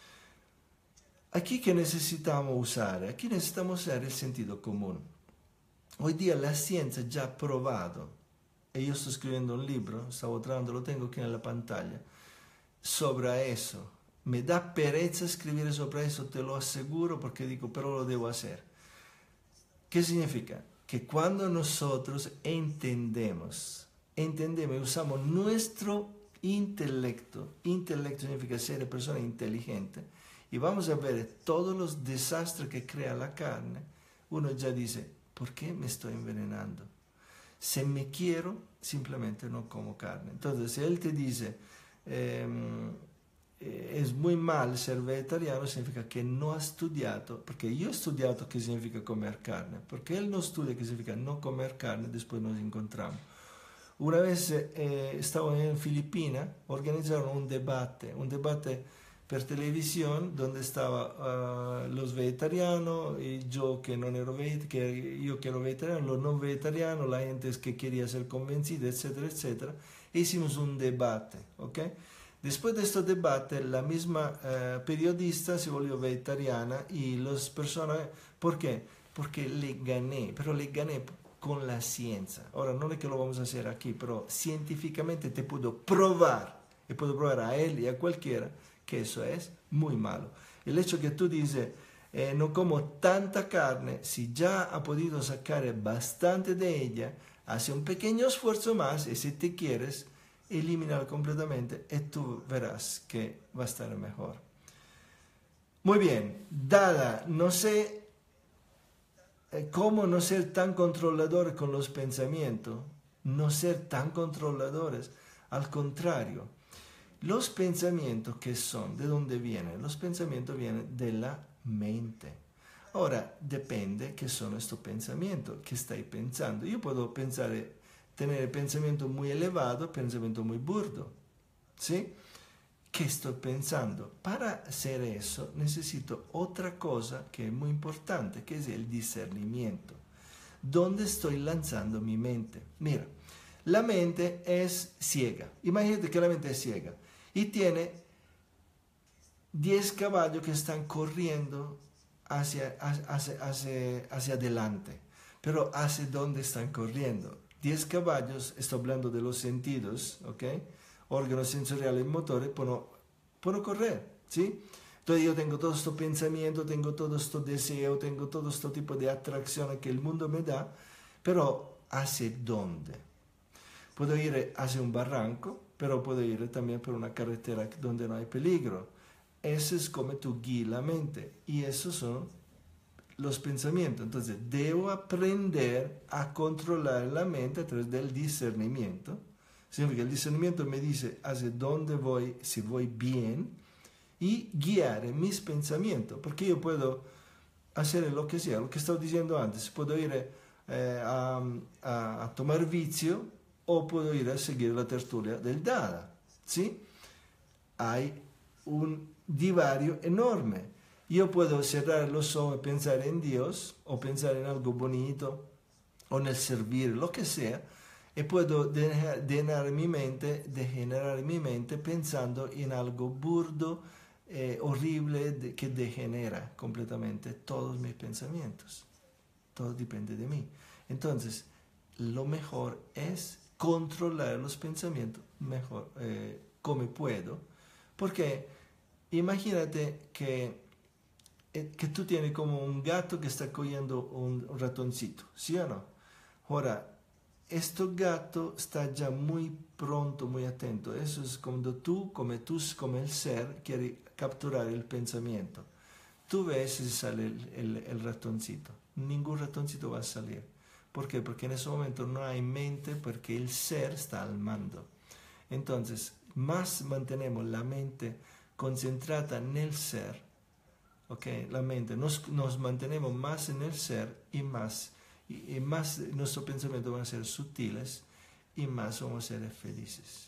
Aquí que necesitamos usar, aquí necesitamos usar el sentido común. Hoy día la ciencia ya ha probado, y yo estoy escribiendo un libro, estaba trabajando, lo tengo aquí en la pantalla, sobre eso. Me da pereza escribir sobre eso, te lo aseguro, porque digo, pero lo debo hacer. ¿Qué significa? Que cuando nosotros entendemos, entendemos y usamos nuestro intelecto, intelecto significa ser persona inteligente, y vamos a ver todos los desastres que crea la carne, uno ya dice, ¿por qué me estoy envenenando? Si me quiero, simplemente no como carne. Entonces, si él te dice, eh, es muy mal ser vegetariano, significa que no ha estudiado, porque yo he estudiado qué significa comer carne, porque él no estudia qué significa no comer carne, después nos encontramos. Una vez eh, estaba en Filipinas, organizaron un debate, un debate per televisión, donde estaban uh, los vegetarianos y yo que no ero vegetariano, que yo que ero vegetariano, los no vegetarianos, la gente que quería ser convencida, etcétera, etcétera. E hicimos un debate, ¿ok? Después de este debate, la misma uh, periodista se volvió vegetariana y las personas, ¿por qué? Porque le gané, pero le gané con la ciencia. Ahora, no es que lo vamos a hacer aquí, pero científicamente te puedo probar, y puedo probar a él y a cualquiera, que eso es muy malo. El hecho que tú dices, eh, no como tanta carne, si ya ha podido sacar bastante de ella, Hace un pequeño esfuerzo más y si te quieres, elimínalo completamente y tú verás que va a estar mejor. Muy bien, Dada, no sé eh, cómo no ser tan controlador con los pensamientos, no ser tan controladores. Al contrario, los pensamientos que son, ¿de dónde vienen? Los pensamientos vienen de la mente. Ahora, depende qué son estos pensamientos, qué estáis pensando. Yo puedo pensar, tener pensamiento muy elevado, pensamiento muy burdo, ¿sí? ¿Qué estoy pensando? Para hacer eso necesito otra cosa que es muy importante, que es el discernimiento. ¿Dónde estoy lanzando mi mente? Mira, la mente es ciega. Imagínate que la mente es ciega y tiene diez caballos que están corriendo hacia, hacia, hacia, hacia adelante. Pero ¿hacia dónde están corriendo? diez caballos, estoy hablando de los sentidos, ¿ok? Órganos sensoriales y motores, puedo, puedo correr, ¿sí? Entonces yo tengo todo este pensamiento, tengo todo este deseo, tengo todo este tipo de atracción que el mundo me da, pero ¿hacia dónde? Puedo ir hacia un barranco, pero puedo ir también por una carretera donde no hay peligro. Eso es como tú guías la mente y esos son los pensamientos. Entonces debo aprender a controlar la mente a través del discernimiento. Significa que el discernimiento me dice hacia dónde voy, si voy bien, y guiar mis pensamientos, porque yo puedo hacer lo que sea, lo que estaba diciendo antes, puedo ir eh, a, a, a tomar vicio o puedo ir a seguir la tertulia del Dada, ¿sí? Hay un divario enorme. Yo puedo cerrar los ojos y pensar en Dios o pensar en algo bonito o en el servir, lo que sea, y puedo degenerar mi mente, degenerar mi mente pensando en algo burdo, eh, horrible, de, que degenera completamente todos mis pensamientos. Todo depende de mí. Entonces, lo mejor es controlar los pensamientos mejor, eh, como puedo, porque imagínate que, eh, que tú tienes como un gato que está cogiendo un, un ratoncito, ¿sí o no? Ahora, este gato está ya muy pronto, muy atento. Eso es cuando tú, como tú, como el ser, quieres capturar el pensamiento. Tú ves si sale el, el, el ratoncito. Ningún ratoncito va a salir. ¿Por qué? Porque en ese momento no hay mente, porque el ser está al mando. Entonces, más mantenemos la mente concentrada en el ser, ¿ok? La mente, nos, nos mantenemos más en el ser y más, y, y más nuestros pensamientos van a ser sutiles y más vamos a ser felices.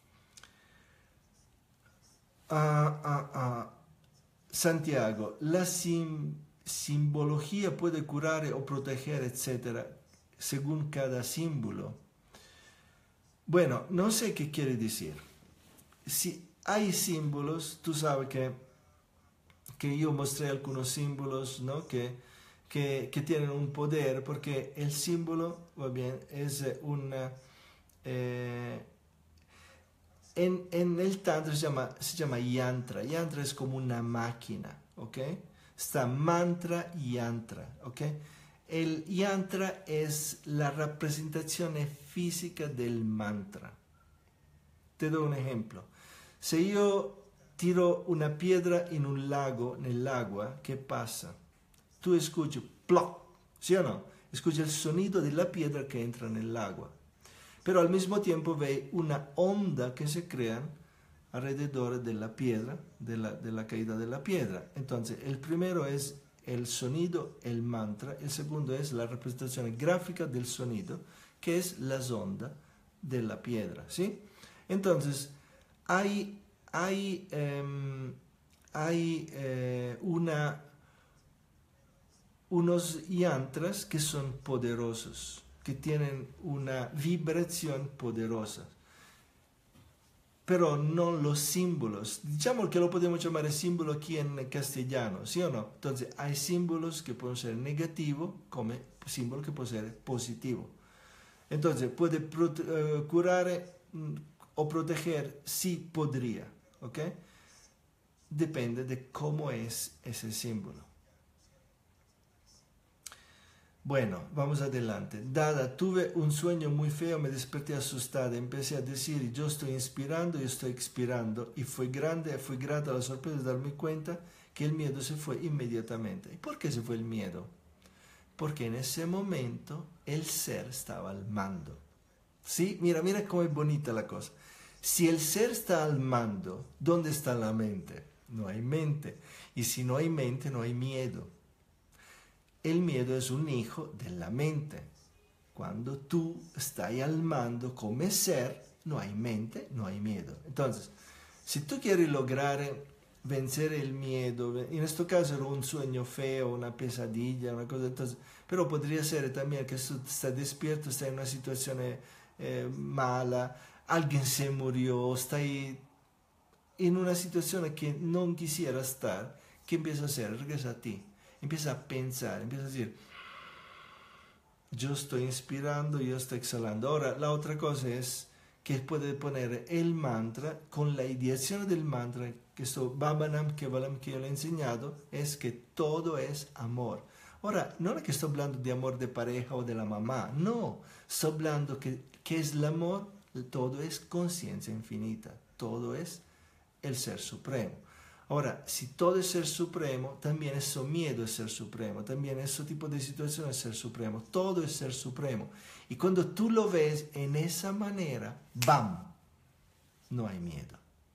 Ah, ah, ah. Santiago, la sim, simbología puede curar o proteger, etcétera, según cada símbolo. Bueno, no sé qué quiere decir. Si hay símbolos, tú sabes que, que yo mostré algunos símbolos, ¿no? que, que, que tienen un poder, porque el símbolo, va bien, es una... Eh, en, en el Tantra se llama, se llama yantra. Yantra es como una máquina, ¿ok? Está mantra y yantra, ¿ok? El yantra es la representación física del mantra. Te doy un ejemplo. Si yo tiro una piedra en un lago, en el agua, ¿qué pasa? Tú escuchas plop, ¿sí o no? Escuchas el sonido de la piedra que entra en el agua. Pero al mismo tiempo ve una onda que se crea alrededor de la piedra, de la, de la caída de la piedra. Entonces, el primero es el sonido, el mantra. El segundo es la representación gráfica del sonido, que es las ondas de la piedra, ¿sí? Entonces, hay, hay, um, hay eh, una, unos yantras que son poderosos, que tienen una vibración poderosa, pero no los símbolos. Digamos que lo podemos llamar símbolo aquí en castellano, ¿sí o no? Entonces, hay símbolos que pueden ser negativos, como símbolo que puede ser positivo. Entonces, puede uh, curar mm, o proteger, sí podría, ¿ok? Depende de cómo es ese símbolo. Bueno, vamos adelante. Dada, tuve un sueño muy feo, me desperté asustada, empecé a decir, yo estoy inspirando, yo estoy expirando, y fue grande, fue grata la sorpresa de darme cuenta que el miedo se fue inmediatamente. ¿Y por qué se fue el miedo? Porque en ese momento el ser estaba al mando. ¿Sí? Mira, mira cómo es bonita la cosa. Si el ser está al mando, ¿dónde está la mente? No hay mente. Y si no hay mente, no hay miedo. El miedo es un hijo de la mente. Cuando tú estás al mando como ser, no hay mente, no hay miedo. Entonces, si tú quieres lograr vencer el miedo, en este caso era un sueño feo, una pesadilla, una cosa, entonces, pero podría ser también que tú estás despierto, estás en una situación eh, mala, alguien se murió, estás en una situación que no quisiera estar. ¿Qué empieza a hacer? Regresa a ti. Empieza a pensar, empieza a decir, yo estoy inspirando, yo estoy exhalando. Ahora, la otra cosa es que puede poner el mantra con la ideación del mantra, que esto Bhavanam Kevalam que yo le he enseñado, es que todo es amor. Ahora, no es que estoy hablando de amor de pareja o de la mamá, no, estoy hablando que, que es el amor, todo es conciencia infinita, todo es el ser supremo. Ahora, si todo es ser supremo, también ese miedo es ser supremo, también ese tipo de situación es ser supremo, todo es ser supremo. Y cuando tú lo ves en esa manera, ¡bam!, no hay miedo,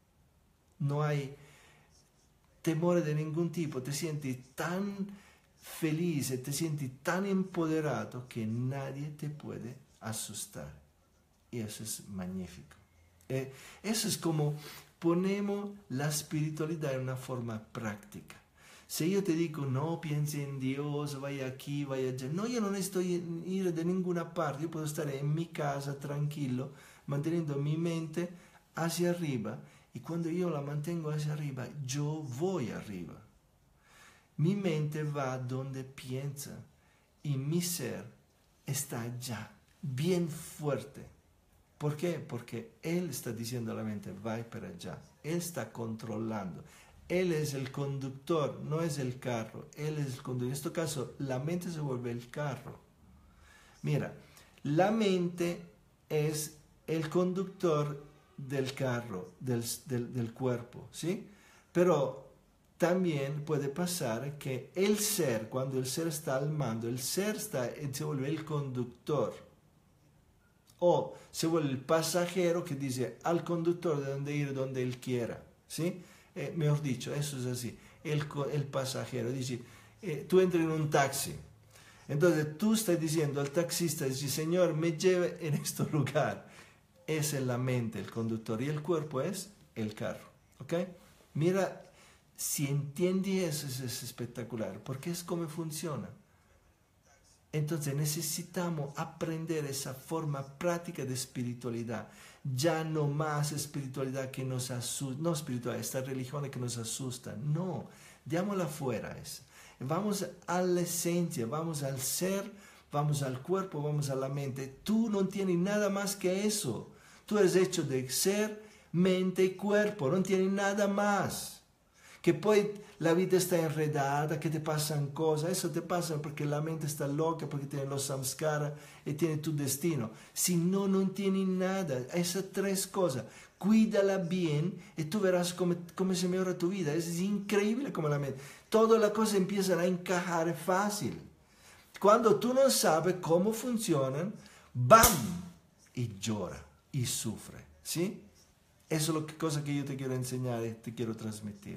no hay temor de ningún tipo, te sientes tan feliz, te sientes tan empoderado que nadie te puede asustar. Y eso es magnífico. Eh, eso es como ponemos la espiritualidad en una forma práctica. Si yo te digo, no piense en Dios, vaya aquí, vaya allá, no, yo no necesito ir de ninguna parte, yo puedo estar en mi casa tranquilo, manteniendo mi mente hacia arriba, y cuando yo la mantengo hacia arriba, yo voy arriba. Mi mente va donde piensa, y mi ser está allá, bien fuerte. ¿Por qué? Porque Él está diciendo a la mente, va para allá. Él está controlando. Él es el conductor, no es el carro. Él es el conductor. En este caso, la mente se vuelve el carro. Mira, la mente es el conductor del carro, del, del, del cuerpo, ¿sí? Pero también puede pasar que el ser, cuando el ser está al mando, el ser está, se vuelve el conductor. O se vuelve el pasajero que dice al conductor de dónde ir, donde él quiera, ¿sí? Eh, mejor dicho, eso es así. El, el pasajero dice, eh, tú entras en un taxi, entonces tú estás diciendo al taxista, dice, señor, me lleve en este lugar. Esa es la mente, el conductor, y el cuerpo es el carro, ¿ok? Mira, si entiendes eso es espectacular, porque es como funciona. Entonces necesitamos aprender esa forma práctica de espiritualidad. Ya no más espiritualidad que nos asusta, no espiritualidad, esta religión que nos asusta. No, démosla fuera esa. Vamos a la esencia, vamos al ser, vamos al cuerpo, vamos a la mente. Tú no tienes nada más que eso. Tú eres hecho de ser, mente y cuerpo, no tienes nada más. Que poi la vida está enredada, que te pasan cosas, eso te pasa porque la mente está loca, porque tiene los samskara y tiene tu destino. Si no, no tiene nada. Esas tres cosas, cuídala bien y tú verás cómo, cómo se mejora tu vida. Es increíble como la mente. Todas las cosas empiezan a encajar fácil. Cuando tú no sabes cómo funcionan, ¡bam! Y llora y sufre, ¿sí? Eso es la cosa que yo te quiero enseñar y te quiero transmitir.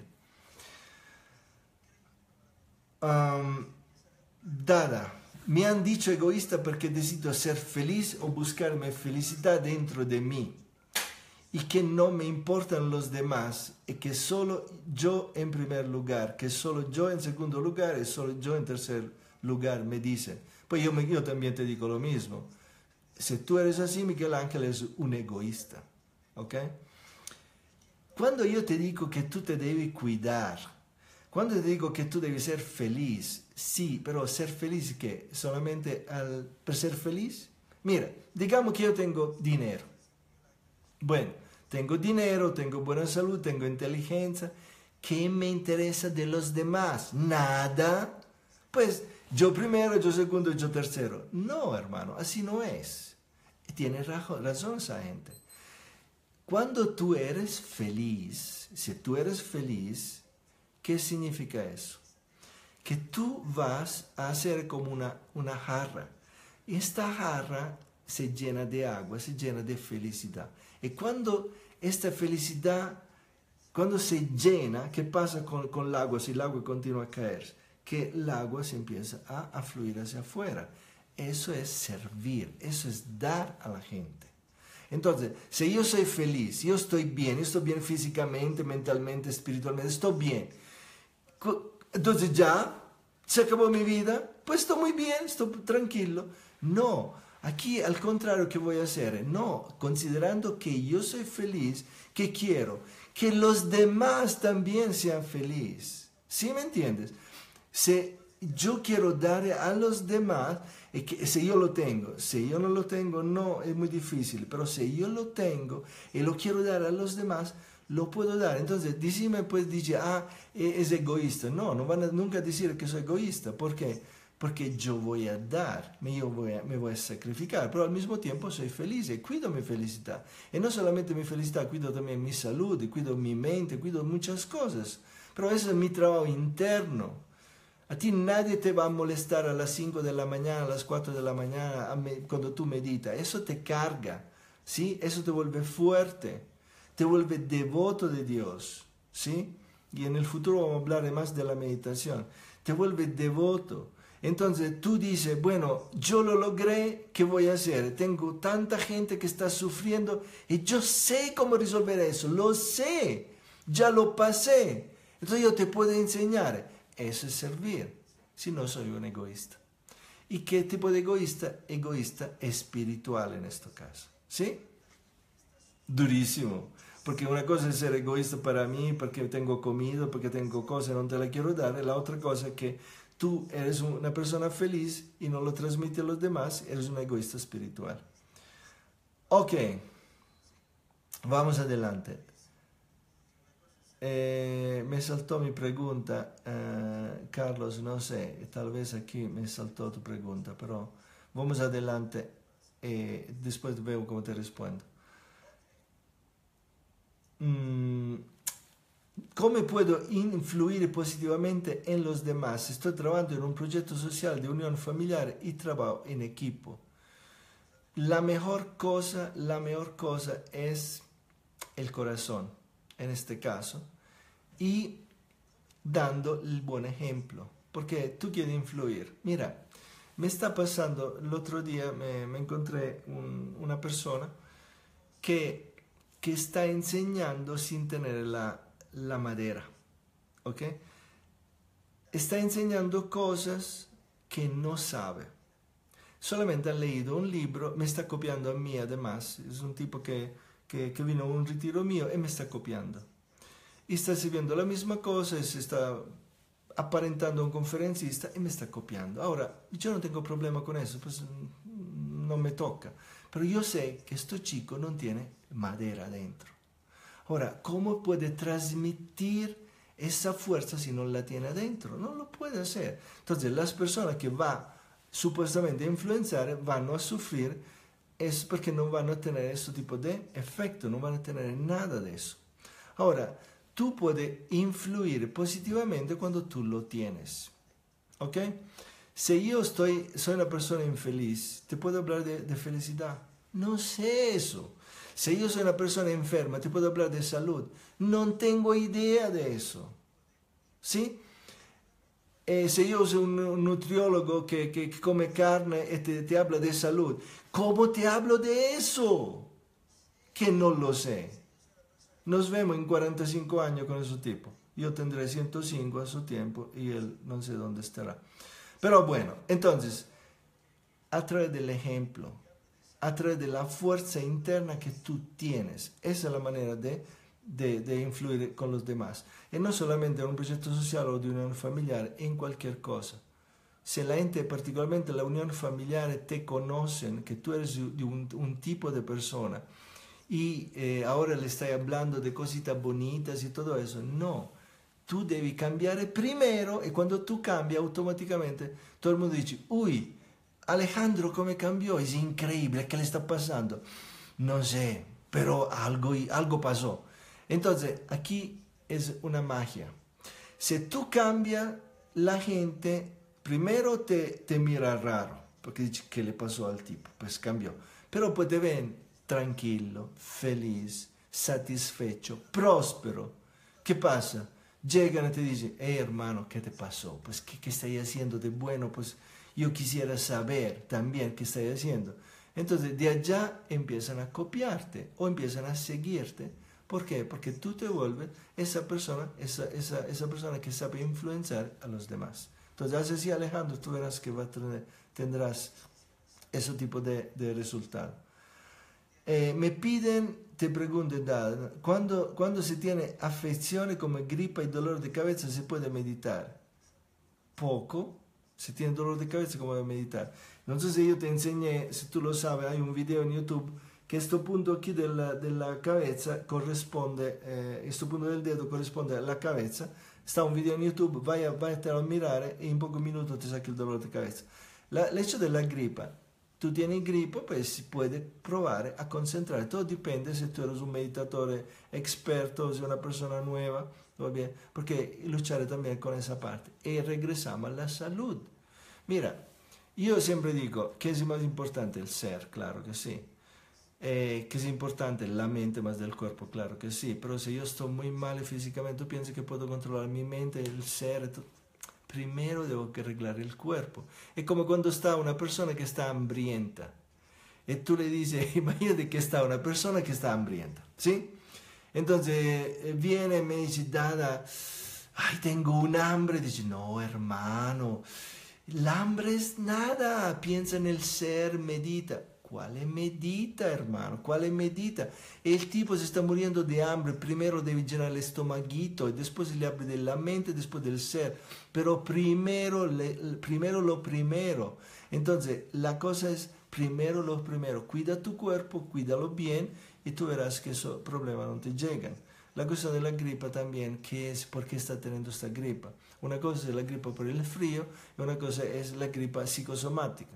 Um, Dada, me han dicho egoísta porque decido ser feliz o buscarme felicidad dentro de mí y que no me importan los demás y que solo yo en primer lugar, que solo yo en segundo lugar y solo yo en tercer lugar, me dicen. Pues yo, yo también te digo lo mismo. Si tú eres así, Miguel Ángel es un egoísta, ¿ok? Cuando yo te digo que tú te debes cuidar, cuando te digo que tú debes ser feliz, sí, pero ser feliz, ¿qué? ¿Solamente al, para ser feliz? Mira, digamos que yo tengo dinero. Bueno, tengo dinero, tengo buena salud, tengo inteligencia. ¿Qué me interesa de los demás? Nada. Pues Yo primero, yo segundo, yo tercero. No, hermano, así no es. Y tiene razón, razón esa gente. Cuando tú eres feliz, si tú eres feliz, ¿qué significa eso? Que tú vas a hacer como una, una jarra. Y esta jarra se llena de agua, se llena de felicidad. Y cuando esta felicidad, cuando se llena, ¿qué pasa con, con el agua si el agua continúa a caer? Que el agua se empieza a, a fluir hacia afuera. Eso es servir, eso es dar a la gente. Entonces, si yo soy feliz, yo estoy bien, yo estoy bien físicamente, mentalmente, espiritualmente, estoy bien. Entonces ya se acabó mi vida, pues estoy muy bien, estoy tranquilo. No, aquí al contrario, ¿qué voy a hacer? No, considerando que yo soy feliz, ¿qué quiero? Que los demás también sean felices. ¿Sí me entiendes? Si yo quiero dar a los demás, y que, si yo lo tengo, si yo no lo tengo, no, es muy difícil, pero si yo lo tengo y lo quiero dar a los demás, lo puedo dar. Entonces, decime, pues, dice, ah, es egoísta. No, no van a nunca decir que soy egoísta. ¿Por qué? Porque yo voy a dar, yo voy a, me voy a sacrificar, pero al mismo tiempo soy feliz y cuido mi felicidad. Y no solamente mi felicidad, cuido también mi salud, cuido mi mente, cuido muchas cosas. Pero ese es mi trabajo interno. A ti nadie te va a molestar a las cinco de la mañana, a las cuatro de la mañana, cuando tú meditas. Eso te carga, ¿sí? Eso te vuelve fuerte, te vuelve devoto de Dios, ¿sí? Y en el futuro vamos a hablar más de la meditación. Te vuelve devoto. Entonces tú dices, bueno, yo lo logré, ¿qué voy a hacer? Tengo tanta gente que está sufriendo y yo sé cómo resolver eso, lo sé, ya lo pasé. Entonces yo te puedo enseñar. Eso es servir, si no soy un egoísta. ¿Y qué tipo de egoísta? Egoísta espiritual en este caso, ¿sí? Durísimo, porque una cosa es ser egoísta para mí, porque tengo comida, porque tengo cosas y no te la quiero dar, y la otra cosa es que tú eres una persona feliz y no lo transmites a los demás, eres un egoísta espiritual. Ok, vamos adelante. Eh, me saltó mi pregunta, eh, Carlos, no sé, tal vez aquí me saltó tu pregunta, pero vamos adelante y después veo cómo te respondo. Mm, ¿Cómo puedo influir positivamente en los demás? Estoy trabajando en un proyecto social de unión familiar y trabajo en equipo. La mejor cosa, la mejor cosa es el corazón, en este caso, y dando el buen ejemplo, porque tú quieres influir. Mira, me está pasando, el otro día me, me encontré un, una persona que, que está enseñando sin tener la, la madera, ¿ok? Está enseñando cosas que no sabe. Solamente ha leído un libro, me está copiando a mí además, es un tipo que, que, que vino a un retiro mío y me está copiando. Y está sirviendo la misma cosa, se está aparentando un conferencista y me está copiando. Ahora, yo no tengo problema con eso, pues no me toca. Pero yo sé que este chico no tiene madera dentro. Ahora, ¿cómo puede transmitir esa fuerza si no la tiene adentro? No lo puede hacer. Entonces, las personas que va supuestamente a influenciar van a sufrir es porque no van a tener ese tipo de efecto, no van a tener nada de eso. Ahora, tú puedes influir positivamente cuando tú lo tienes, ¿ok? Si yo estoy, soy una persona infeliz, ¿te puedo hablar de, de felicidad? No sé eso. Si yo soy una persona enferma, ¿te puedo hablar de salud? No tengo idea de eso, ¿sí? Eh, si yo soy un, un nutriólogo que, que, que come carne y te, te habla de salud, ¿cómo te hablo de eso? Que no lo sé. Nos vemos en cuarenta y cinco años con ese tipo. Yo tendré ciento cinco a su tiempo y él no sé dónde estará. Pero bueno, entonces, a través del ejemplo, a través de la fuerza interna que tú tienes, esa es la manera de, de, de influir con los demás. Y no solamente en un proyecto social o de unión familiar, en cualquier cosa. Si la gente, particularmente la unión familiar, te conocen, que tú eres de un, un tipo de persona, y eh, ahora le estoy hablando de cositas bonitas y todo eso. No, tú devi cambiare primero e quando tu cambi automáticamente todo el mundo dice, uy, Alejandro come cambió, es increíble, ¿qué le está pasando? No sé, pero algo, algo pasó. Entonces, aquí es una magia. Si tú cambias, la gente primero te, te mira raro, porque dice, ¿qué le pasó al tipo? Pues cambió. Pero poi te ven tranquilo, feliz, satisfecho, próspero. ¿Qué pasa? Llegan y te dicen, hey hermano, ¿qué te pasó? Pues, ¿qué, qué estás haciendo de bueno? Pues yo quisiera saber también qué estás haciendo. Entonces, de allá empiezan a copiarte o empiezan a seguirte. ¿Por qué? Porque tú te vuelves esa persona, esa, esa, esa persona que sabe influenciar a los demás. Entonces, haz así, Alejandro, tú verás que va a tener, tendrás ese tipo de, de resultado. Eh, me piden, te pregunto, ¿cuándo, cuando se tiene afecciones como gripa y dolor de cabeza se puede meditar? Poco. Si tiene dolor de cabeza, ¿cómo meditar? No sé si yo te enseñé, si tú lo sabes, hay un video en YouTube que este punto aquí de la, de la cabeza corresponde, eh, este punto del dedo corresponde a la cabeza. Está un video en YouTube, vaya, vaya a mirar y en pocos minutos te saca el dolor de cabeza. La, el hecho de la gripa, tú tienes gripa, pues puedes probar a concentrar. Todo depende si tú eres un meditatore experto, si una persona nueva, ¿no? Bien, porque luchar también con esa parte. Y regresamos a la salud. Mira, yo siempre digo que es más importante el ser, claro que sí. Eh, que es importante la mente más del cuerpo, claro que sí. Pero si yo estoy muy mal físicamente, tú piensas que puedo controlar mi mente, el ser, todo. Primero devo arreglar el cuerpo. Es como cuando está una persona que está hambrienta. Y tú le dices, imagínate que está una persona que está hambrienta, ¿sí? Entonces viene y me dice, Dada, ay, tengo un hambre. Dice, no, hermano, el hambre es nada. Piensa en el ser, medita. ¿Cuál es medita, hermano? ¿Cuál es medita? El tipo se está muriendo de hambre. Primero debe llenar el estomaguito y después le abre de la mente, después del ser. Pero primero, le, primero lo primero. Entonces, la cosa es primero lo primero. Cuida tu cuerpo, cuídalo bien y tú verás que esos problemas no te llegan. La cosa de la gripa también, ¿qué es? ¿Por qué está teniendo esta gripa? Una cosa es la gripa por el frío y una cosa es la gripa psicosomática.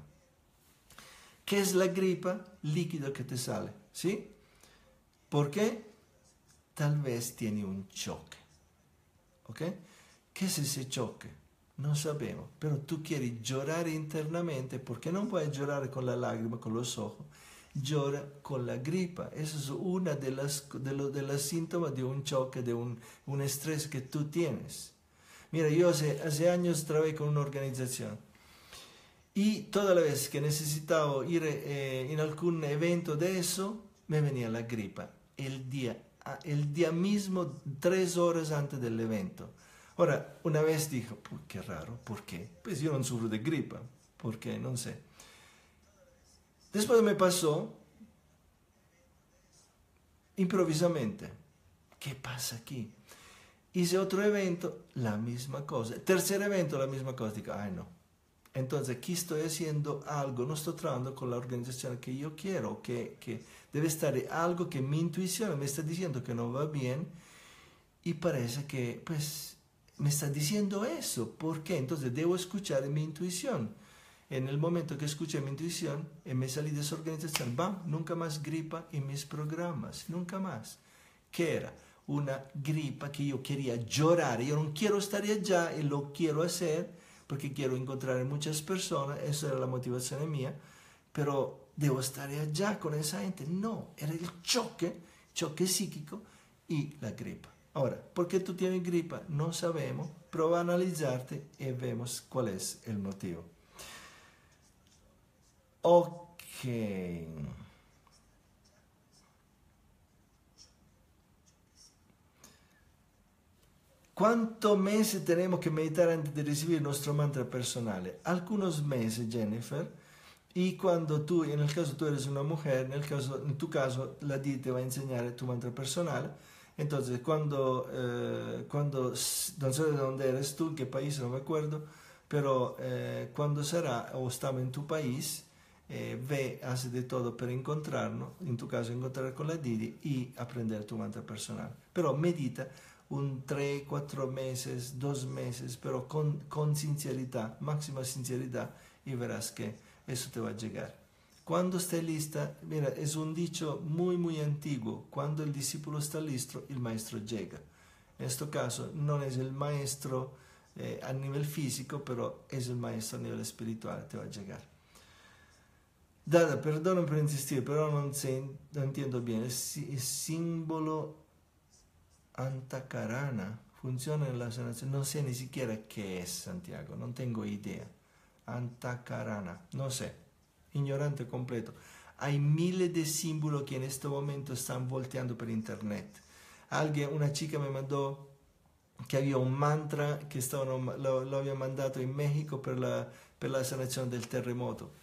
¿Qué es la gripa? Líquido que te sale, ¿sí? ¿Por qué? Tal vez tiene un choque, ¿ok? ¿Qué es ese choque? No sabemos, pero tú quieres llorar internamente porque no puedes llorar con la lágrima, con los ojos. Llora con la gripa. Eso es una de las, de los, de los síntomas de un choque, de un, un estrés que tú tienes. Mira, yo hace, hace años trabajé con una organización y toda la vez que necesitaba ir eh, en algún evento de eso, me venía la gripa. El día, el día mismo, tres horas antes del evento. Ahora, una vez dijo, qué raro, ¿por qué? Pues yo no sufro de gripa, ¿por qué? No sé. Después me pasó, improvisamente, ¿qué pasa aquí? Hice otro evento, la misma cosa. Tercer evento, la misma cosa. Digo, ay no. Entonces aquí estoy haciendo algo, no estoy trabajando con la organización que yo quiero, que, que debe estar algo que mi intuición me está diciendo que no va bien y parece que pues me está diciendo eso. ¿Por qué? Entonces debo escuchar mi intuición. En el momento que escuché mi intuición y me salí de esa organización, ¡bam! Nunca más gripa en mis programas, nunca más. ¿Qué era? Una gripa que yo quería llorar, yo no quiero estar allá y lo quiero hacer porque quiero encontrar a muchas personas, esa era la motivación mía, pero debo estar allá con esa gente. No, era el choque, choque psíquico y la gripa. Ahora, ¿por qué tú tienes gripa? No sabemos, prueba a analizarte y vemos cuál es el motivo. Ok. ¿Cuántos meses tenemos que meditar antes de recibir nuestro mantra personal? Algunos meses, Jennifer. Y cuando tú, en el caso tú eres una mujer, en, el caso, en tu caso la D I te va a enseñar tu mantra personal. Entonces, cuando, eh, cuando no sé de dónde eres tú, en qué país, no me acuerdo, pero eh, cuando será o estamos en tu país, eh, ve, hace de todo para encontrarnos, en tu caso encontrar con la Didi y aprender tu mantra personal. Pero medita un tres, cuatro meses, dos meses, pero con, con sinceridad, máxima sinceridad, y verás que eso te va a llegar. Cuando esté lista, mira, es un dicho muy, muy antiguo. Cuando el discípulo está listo, el maestro llega. En este caso, no es el maestro eh, a nivel físico, pero es el maestro a nivel espiritual, te va a llegar. Dada, perdona por insistir, pero no, sé, no entiendo bien. El, el símbolo Antakarana funciona en la sanación. No sé ni siquiera qué es, Santiago, no tengo idea. Antakarana, no sé. Ignorante completo. Hay miles de símbolos que en este momento están volteando por internet. Alguien, una chica me mandó que había un mantra que estaba, lo, lo había mandado en México per la, per la sanazione del terremoto.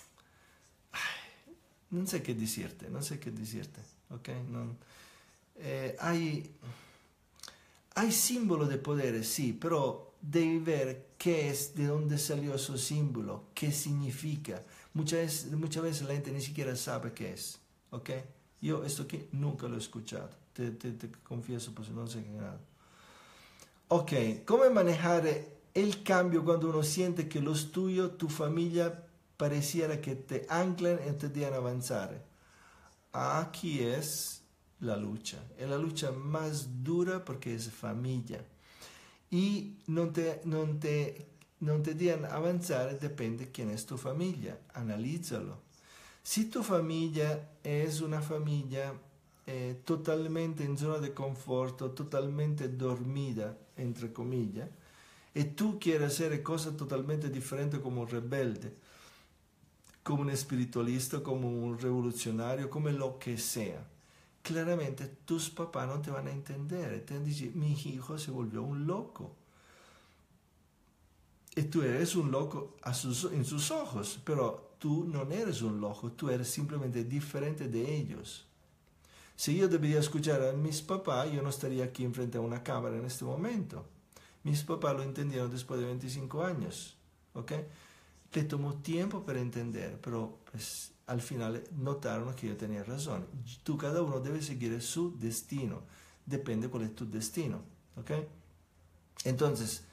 Non sé che dirte, non sé che dirte, ok? Non, eh, hay, hay símbolo de poder, sí, pero devi ver qué es, de dónde salió ese símbolo, qué significa. Muchas veces, muchas veces la gente ni siquiera sabe qué es, ok? Yo esto aquí nunca lo he escuchado, te, te, te confieso, pues no sé qué nada. Ok, come manejare el cambio cuando uno siente que los tuyos, tu familia, pareciera que te anclan y te dejan avanzar? Aquí es la lucha, es la lucha más dura porque es familia. Y no te, no te, no te dejan avanzar, depende de quién es tu familia, analízalo. Si tu familia es una familia eh, totalmente en zona de confort, totalmente dormida, entre comillas, y tú quieres hacer cosas totalmente diferentes como un rebelde, como un espiritualista, como un revolucionario, como lo que sea, claramente tus papás no te van a entender. Te dicen, mi hijo se volvió un loco. Y tú eres un loco a sus, en sus ojos, pero tú no eres un loco, tú eres simplemente diferente de ellos. Si yo debería escuchar a mis papás, yo no estaría aquí enfrente a una cámara en este momento. Mis papás lo entendieron después de veinticinco años, ¿ok? Le tomó tiempo para entender, pero pues, al final notaron que yo tenía razón. Tú, cada uno debe seguir su destino, depende cuál es tu destino, ¿ok? Entonces,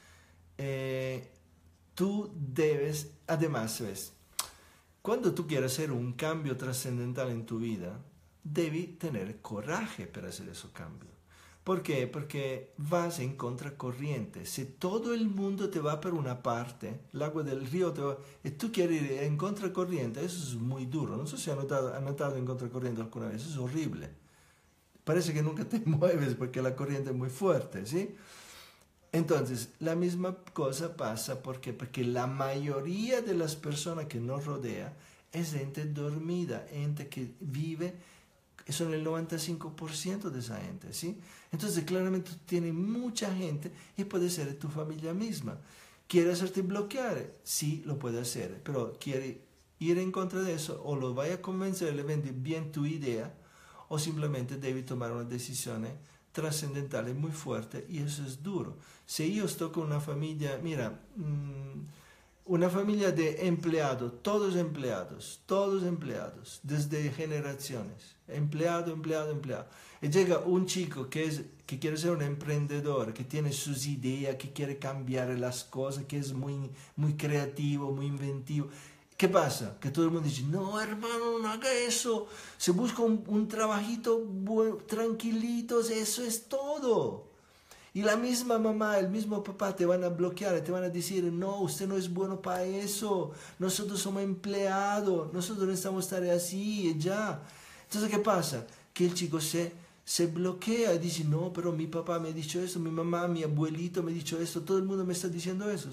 eh, tú debes, además, ¿ves? Cuando tú quieres hacer un cambio trascendental en tu vida, debes tener coraje para hacer ese cambio. ¿Por qué? Porque vas en contracorriente. Si todo el mundo te va por una parte, el agua del río te va, y tú quieres ir en contracorriente, eso es muy duro. No sé si has notado, has notado en contracorriente alguna vez, eso es horrible. Parece que nunca te mueves porque la corriente es muy fuerte, ¿sí? Entonces, la misma cosa pasa porque, porque la mayoría de las personas que nos rodea es gente dormida, gente que vive, son el noventa y cinco por ciento de esa gente, ¿sí? Entonces, claramente tiene mucha gente y puede ser tu familia misma. ¿Quiere hacerte bloquear? Sí, lo puede hacer, pero quiere ir en contra de eso, o lo vaya a convencer, le vende bien tu idea, o simplemente debe tomar una decisión trascendental muy fuerte, y eso es duro. Si yo estoy con una familia, mira, mmm, una familia de empleados, todos empleados, todos empleados, desde generaciones, empleado, empleado, empleado. Y llega un chico que, es, que quiere ser un emprendedor, que tiene sus ideas, que quiere cambiar las cosas, que es muy, muy creativo, muy inventivo. ¿Qué pasa? Que todo el mundo dice, no, hermano, no haga eso. Se busca un, un trabajito bueno, tranquilito, eso es todo. Y la misma mamá, el mismo papá te van a bloquear, te van a decir, no, usted no es bueno para eso, nosotros somos empleados, nosotros necesitamos estar así y ya. Entonces, ¿qué pasa? Que el chico se, se bloquea y dice, no, pero mi papá me ha dicho esto, mi mamá, mi abuelito me ha dicho esto, todo el mundo me está diciendo eso.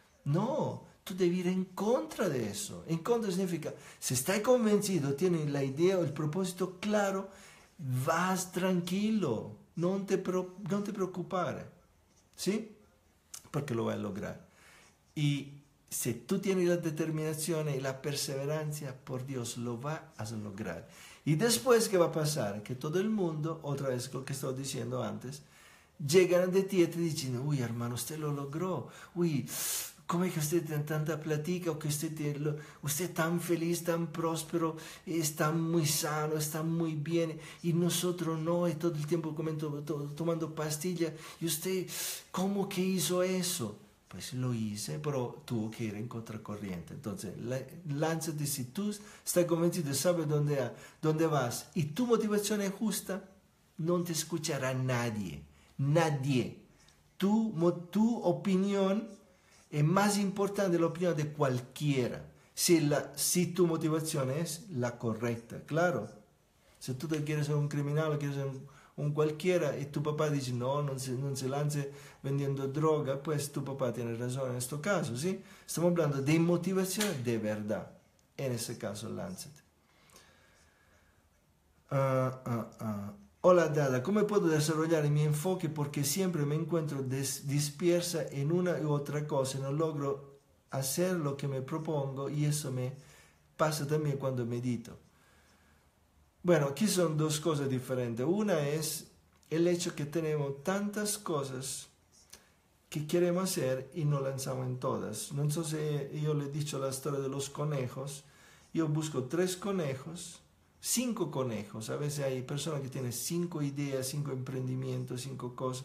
No, tú debes ir en contra de eso. En contra significa, si estás convencido, tienes la idea o el propósito claro, vas tranquilo. No te, no te preocupes, ¿sí? Porque lo vas a lograr. Y si tú tienes la determinación y la perseverancia, por Dios, lo vas a lograr. Y después, ¿qué va a pasar? Que todo el mundo, otra vez lo que estaba diciendo antes, llegan de ti y te dicen, uy, hermano, usted lo logró. Uy, ¿Cómo es que usted tiene tanta platica? ¿O que usted, tiene lo, usted tan feliz, tan próspero, está muy sano, está muy bien? Y nosotros no, y todo el tiempo comiendo, to, tomando pastillas. ¿Y usted cómo que hizo eso? Pues lo hice, pero tuvo que ir en contracorriente. Entonces, la, lánzate. Si tú estás convencido, sabes dónde, dónde vas, y tu motivación es justa, no te escuchará nadie. Nadie. Tu, tu opinión es más importante de la opinión de cualquiera. Si, la, si tu motivación es la correcta, claro. Si tú te quieres ser un criminal o quieres ser un, un cualquiera y tu papá dice no, no se, no se lance vendiendo droga, pues tu papá tiene razón en este caso, ¿sí? Estamos hablando de motivación de verdad. En ese caso, lánzate. Uh, uh, uh. Hola Dada, ¿cómo puedo desarrollar mi enfoque? Porque siempre me encuentro des, dispersa en una u otra cosa y no logro hacer lo que me propongo, y eso me pasa también cuando medito. Bueno, aquí son dos cosas diferentes. Una es el hecho que tenemos tantas cosas que queremos hacer y no lanzamos en todas. No sé si yo le he dicho la historia de los conejos. Yo busco tres conejos. Cinco conejos. A veces hay personas que tienen cinco ideas, cinco emprendimientos, cinco cosas.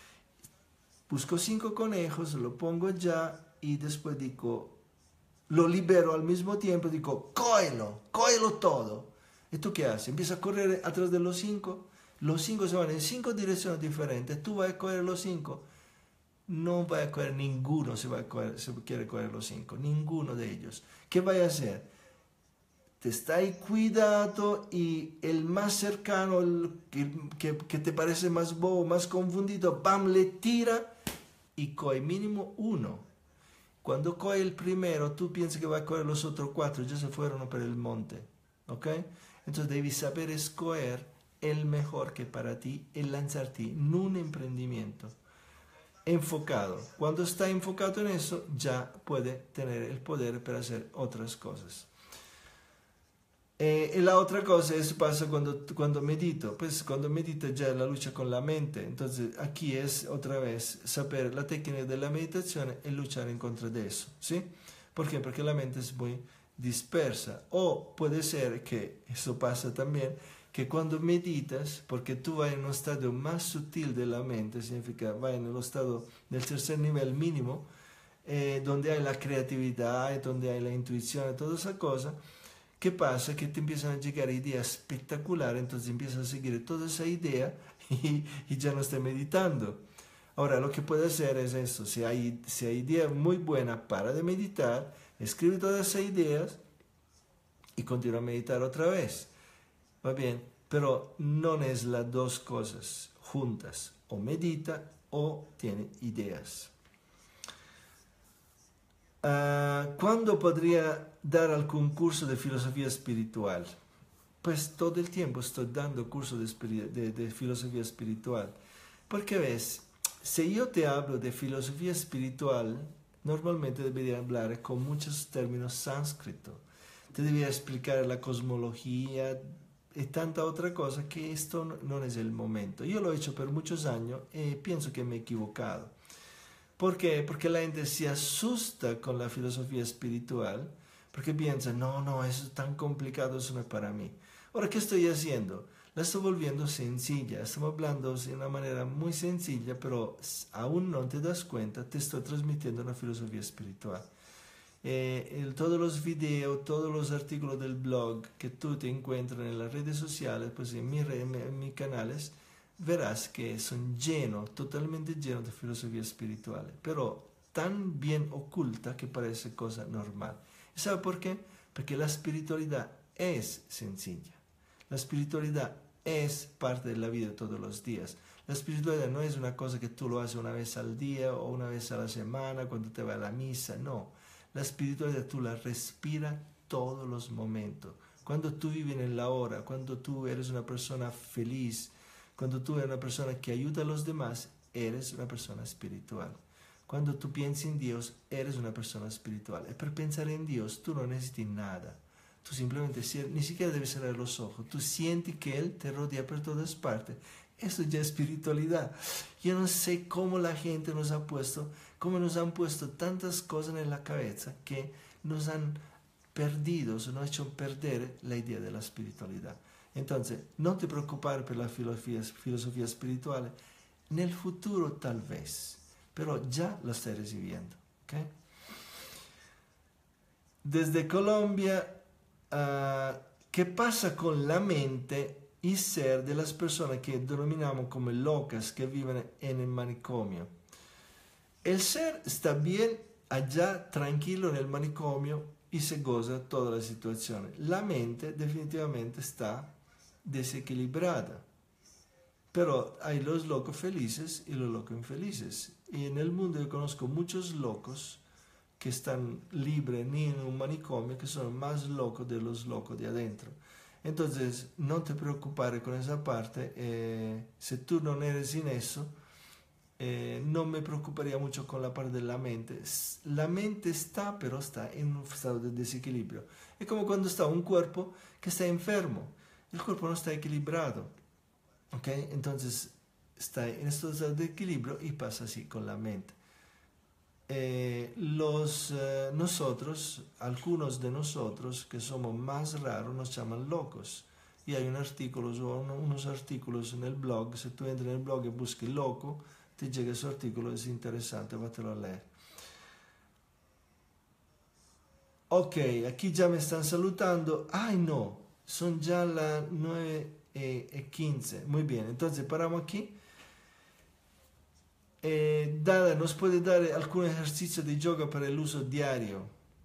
Busco cinco conejos, lo pongo ya y después digo, lo libero al mismo tiempo, digo, cógelo, cógelo todo. ¿Y tú qué haces? Empiezas a correr atrás de los cinco. Los cinco se van en cinco direcciones diferentes. Tú vas a coger los cinco. No vas a coger ninguno, se va a coger, se quiere coger los cinco. Ninguno de ellos. ¿Qué vas a hacer? Te está ahí cuidado y el más cercano, el que, que, que te parece más bobo, más confundido, ¡bam!, le tira y coge mínimo uno. Cuando coge el primero, tú piensas que va a coger los otros cuatro, ya se fueron por el monte, ¿ok? Entonces debes saber escoger el mejor que para ti y lanzarte en un emprendimiento enfocado. Cuando está enfocado en eso, ya puede tener el poder para hacer otras cosas. Eh, y la otra cosa, eso pasa cuando, cuando medito. Pues cuando medito ya la lucha con la mente. Entonces aquí es otra vez saber la técnica de la meditación y luchar en contra de eso, ¿sí? ¿Por qué? Porque la mente es muy dispersa. O puede ser que eso pasa también, que cuando meditas, porque tú vas en un estado más sutil de la mente, significa vas en el estado del tercer nivel mínimo, eh, donde hay la creatividad, donde hay la intuición y toda esa cosa. ¿Qué pasa? Que te empiezan a llegar ideas espectaculares, entonces empiezas a seguir toda esa idea y, y ya no estás meditando. Ahora, lo que puedes hacer es eso. Si hay, si hay idea muy buena, para de meditar, escribe todas esas ideas y continúa a meditar otra vez. ¿Va bien? Pero no es las dos cosas juntas. O medita o tiene ideas. Uh, ¿Cuándo podría dar algún curso de filosofía espiritual? Pues todo el tiempo estoy dando cursos de, de, de filosofía espiritual. Porque ves, si yo te hablo de filosofía espiritual, normalmente debería hablar con muchos términos sánscritos. Te debería explicar la cosmología y tanta otra cosa, que esto no, no es el momento. Yo lo he hecho por muchos años y pienso que me he equivocado. ¿Por qué? Porque la gente se asusta con la filosofía espiritual, porque piensa, no, no, eso es tan complicado, eso no es para mí. Ahora, ¿qué estoy haciendo? La estoy volviendo sencilla. Estamos hablando de una manera muy sencilla, pero aún no te das cuenta, te estoy transmitiendo una filosofía espiritual. Eh, el, todos los videos, todos los artículos del blog que tú te encuentras en las redes sociales, pues en, mi, en, en mis canales, verás que son llenos, totalmente llenos de filosofía espiritual, pero tan bien oculta que parece cosa normal. ¿Y sabe por qué? Porque la espiritualidad es sencilla. La espiritualidad es parte de la vida de todos los días. La espiritualidad no es una cosa que tú lo haces una vez al día o una vez a la semana cuando te vas a la misa, no. La espiritualidad tú la respiras todos los momentos. Cuando tú vives en la hora, cuando tú eres una persona feliz, cuando tú eres una persona que ayuda a los demás, eres una persona espiritual. Cuando tú piensas en Dios, eres una persona espiritual. Y para pensar en Dios, tú no necesitas nada. Tú simplemente, ni siquiera debes cerrar los ojos. Tú sientes que Él te rodea por todas partes, Eso ya es espiritualidad. Yo no sé cómo la gente nos ha puesto, cómo nos han puesto tantas cosas en la cabeza que nos han perdido, nos han hecho perder la idea de la espiritualidad. Entonces, no te preocupes por la filosofía, filosofía espiritual. En el futuro tal vez, pero ya lo estás recibiendo. ¿Okay? Desde Colombia, uh, ¿qué pasa con la mente y ser de las personas que denominamos como locas que viven en el manicomio? El ser está bien allá, tranquilo en el manicomio y se goza toda la situación. La mente definitivamente está desequilibrada. Pero hay los locos felices y los locos infelices. Y en el mundo yo conozco muchos locos que están libres ni en un manicomio, que son más locos de los locos de adentro. Entonces, no te preocupes con esa parte. Eh, si tú no eres en eso, eh, no me preocuparía mucho con la parte de la mente. La mente está, pero está en un estado de desequilibrio. Es como cuando está un cuerpo que está enfermo. El cuerpo no está equilibrado. ¿Okay? Entonces está en este estado de equilibrio y pasa así con la mente. Eh, los, eh, nosotros, algunos de nosotros que somos más raros nos llaman locos. Y hay un artículo, unos artículos en el blog. Si tú entras en el blog y buscas loco, te llega ese artículo, es interesante, vátelo a leer. Ok, aquí ya me están saludando. Ay no, son ya las nueve y quince. Muy bien, entonces paramos aquí. Eh, Dada, ¿nos puede dar algún ejercicio de yoga para el uso diario?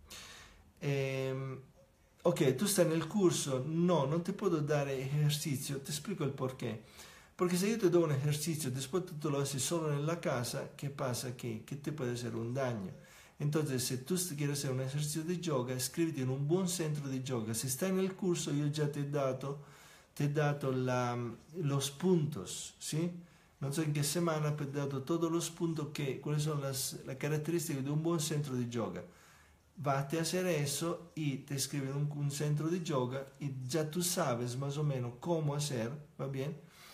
Eh, ok, tú estás en el curso. No, no te puedo dar ejercicio. Te explico el por qué. Porque si yo te doy un ejercicio, después tú lo haces solo en la casa, ¿qué pasa? Que, que te puede hacer un daño. Entonces, si tú quieres hacer un ejercicio de yoga, escríbete en un buen centro de yoga. Si está en el curso, yo ya te he dado, te he dado la, los puntos, ¿sí? No sé en qué semana, pero he dado todos los puntos, que, cuáles son las, las características de un buen centro de yoga. Vate a hacer eso y te escriben un, un centro de yoga y ya tú sabes más o menos cómo hacer, ¿va bien?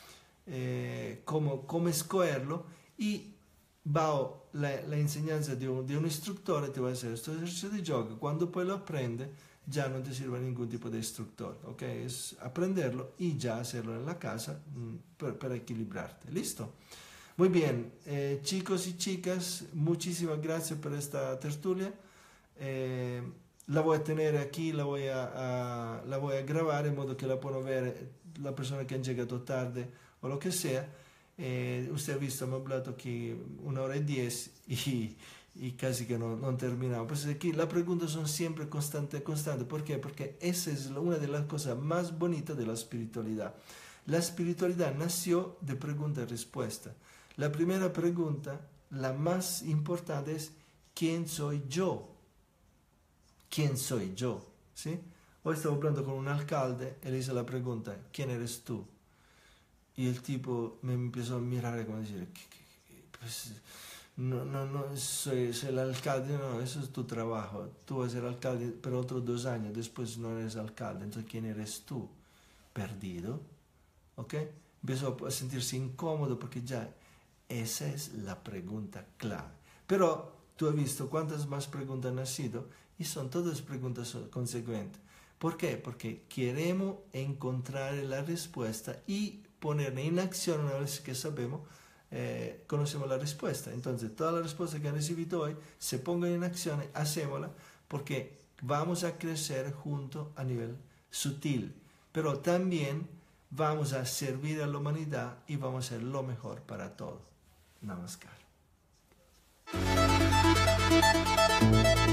Eh, cómo, cómo escogerlo y bajo la, la enseñanza de un, de un instructor te va a hacer este ejercicio de yoga. Cuando poi lo aprende ya no te sirve ningún tipo de instructor, ¿ok? Es aprenderlo y ya hacerlo en la casa para, para equilibrarte. ¿Listo? Muy bien, eh, chicos y chicas, muchísimas gracias por esta tertulia. Eh, la voy a tener aquí, la voy a, a, la voy a grabar en modo que la puedan ver la persona que han llegado tarde o lo que sea. Eh, usted ha visto, hemos hablado aquí una hora y diez y, y casi que no, no terminamos. Pues aquí las preguntas son siempre constantes, constantes. ¿Por qué? Porque esa es una de las cosas más bonitas de la espiritualidad. La espiritualidad nació de pregunta y respuesta. La primera pregunta, la más importante es ¿quién soy yo? ¿Quién soy yo? ¿Sí? Hoy estaba hablando con un alcalde y le hice la pregunta ¿quién eres tú? Y el tipo me empezó a mirar como decir, pues, no, no, no, soy, soy el alcalde, no, eso es tu trabajo. Tú vas a ser alcalde, pero otros dos años después no eres alcalde. Entonces, ¿quién eres tú? ¿Perdido? ¿Ok? Empezó a sentirse incómodo porque ya esa es la pregunta clave. Pero tú has visto cuántas más preguntas han nacido y son todas preguntas consecuentes. ¿Por qué? Porque queremos encontrar la respuesta y ponerla en acción una vez que sabemos, eh, conocemos la respuesta. Entonces, todas las respuestas que han recibido hoy se pongan en acción, hacémosla, porque vamos a crecer juntos a nivel sutil, pero también vamos a servir a la humanidad y vamos a hacer lo mejor para todos. Namaskar.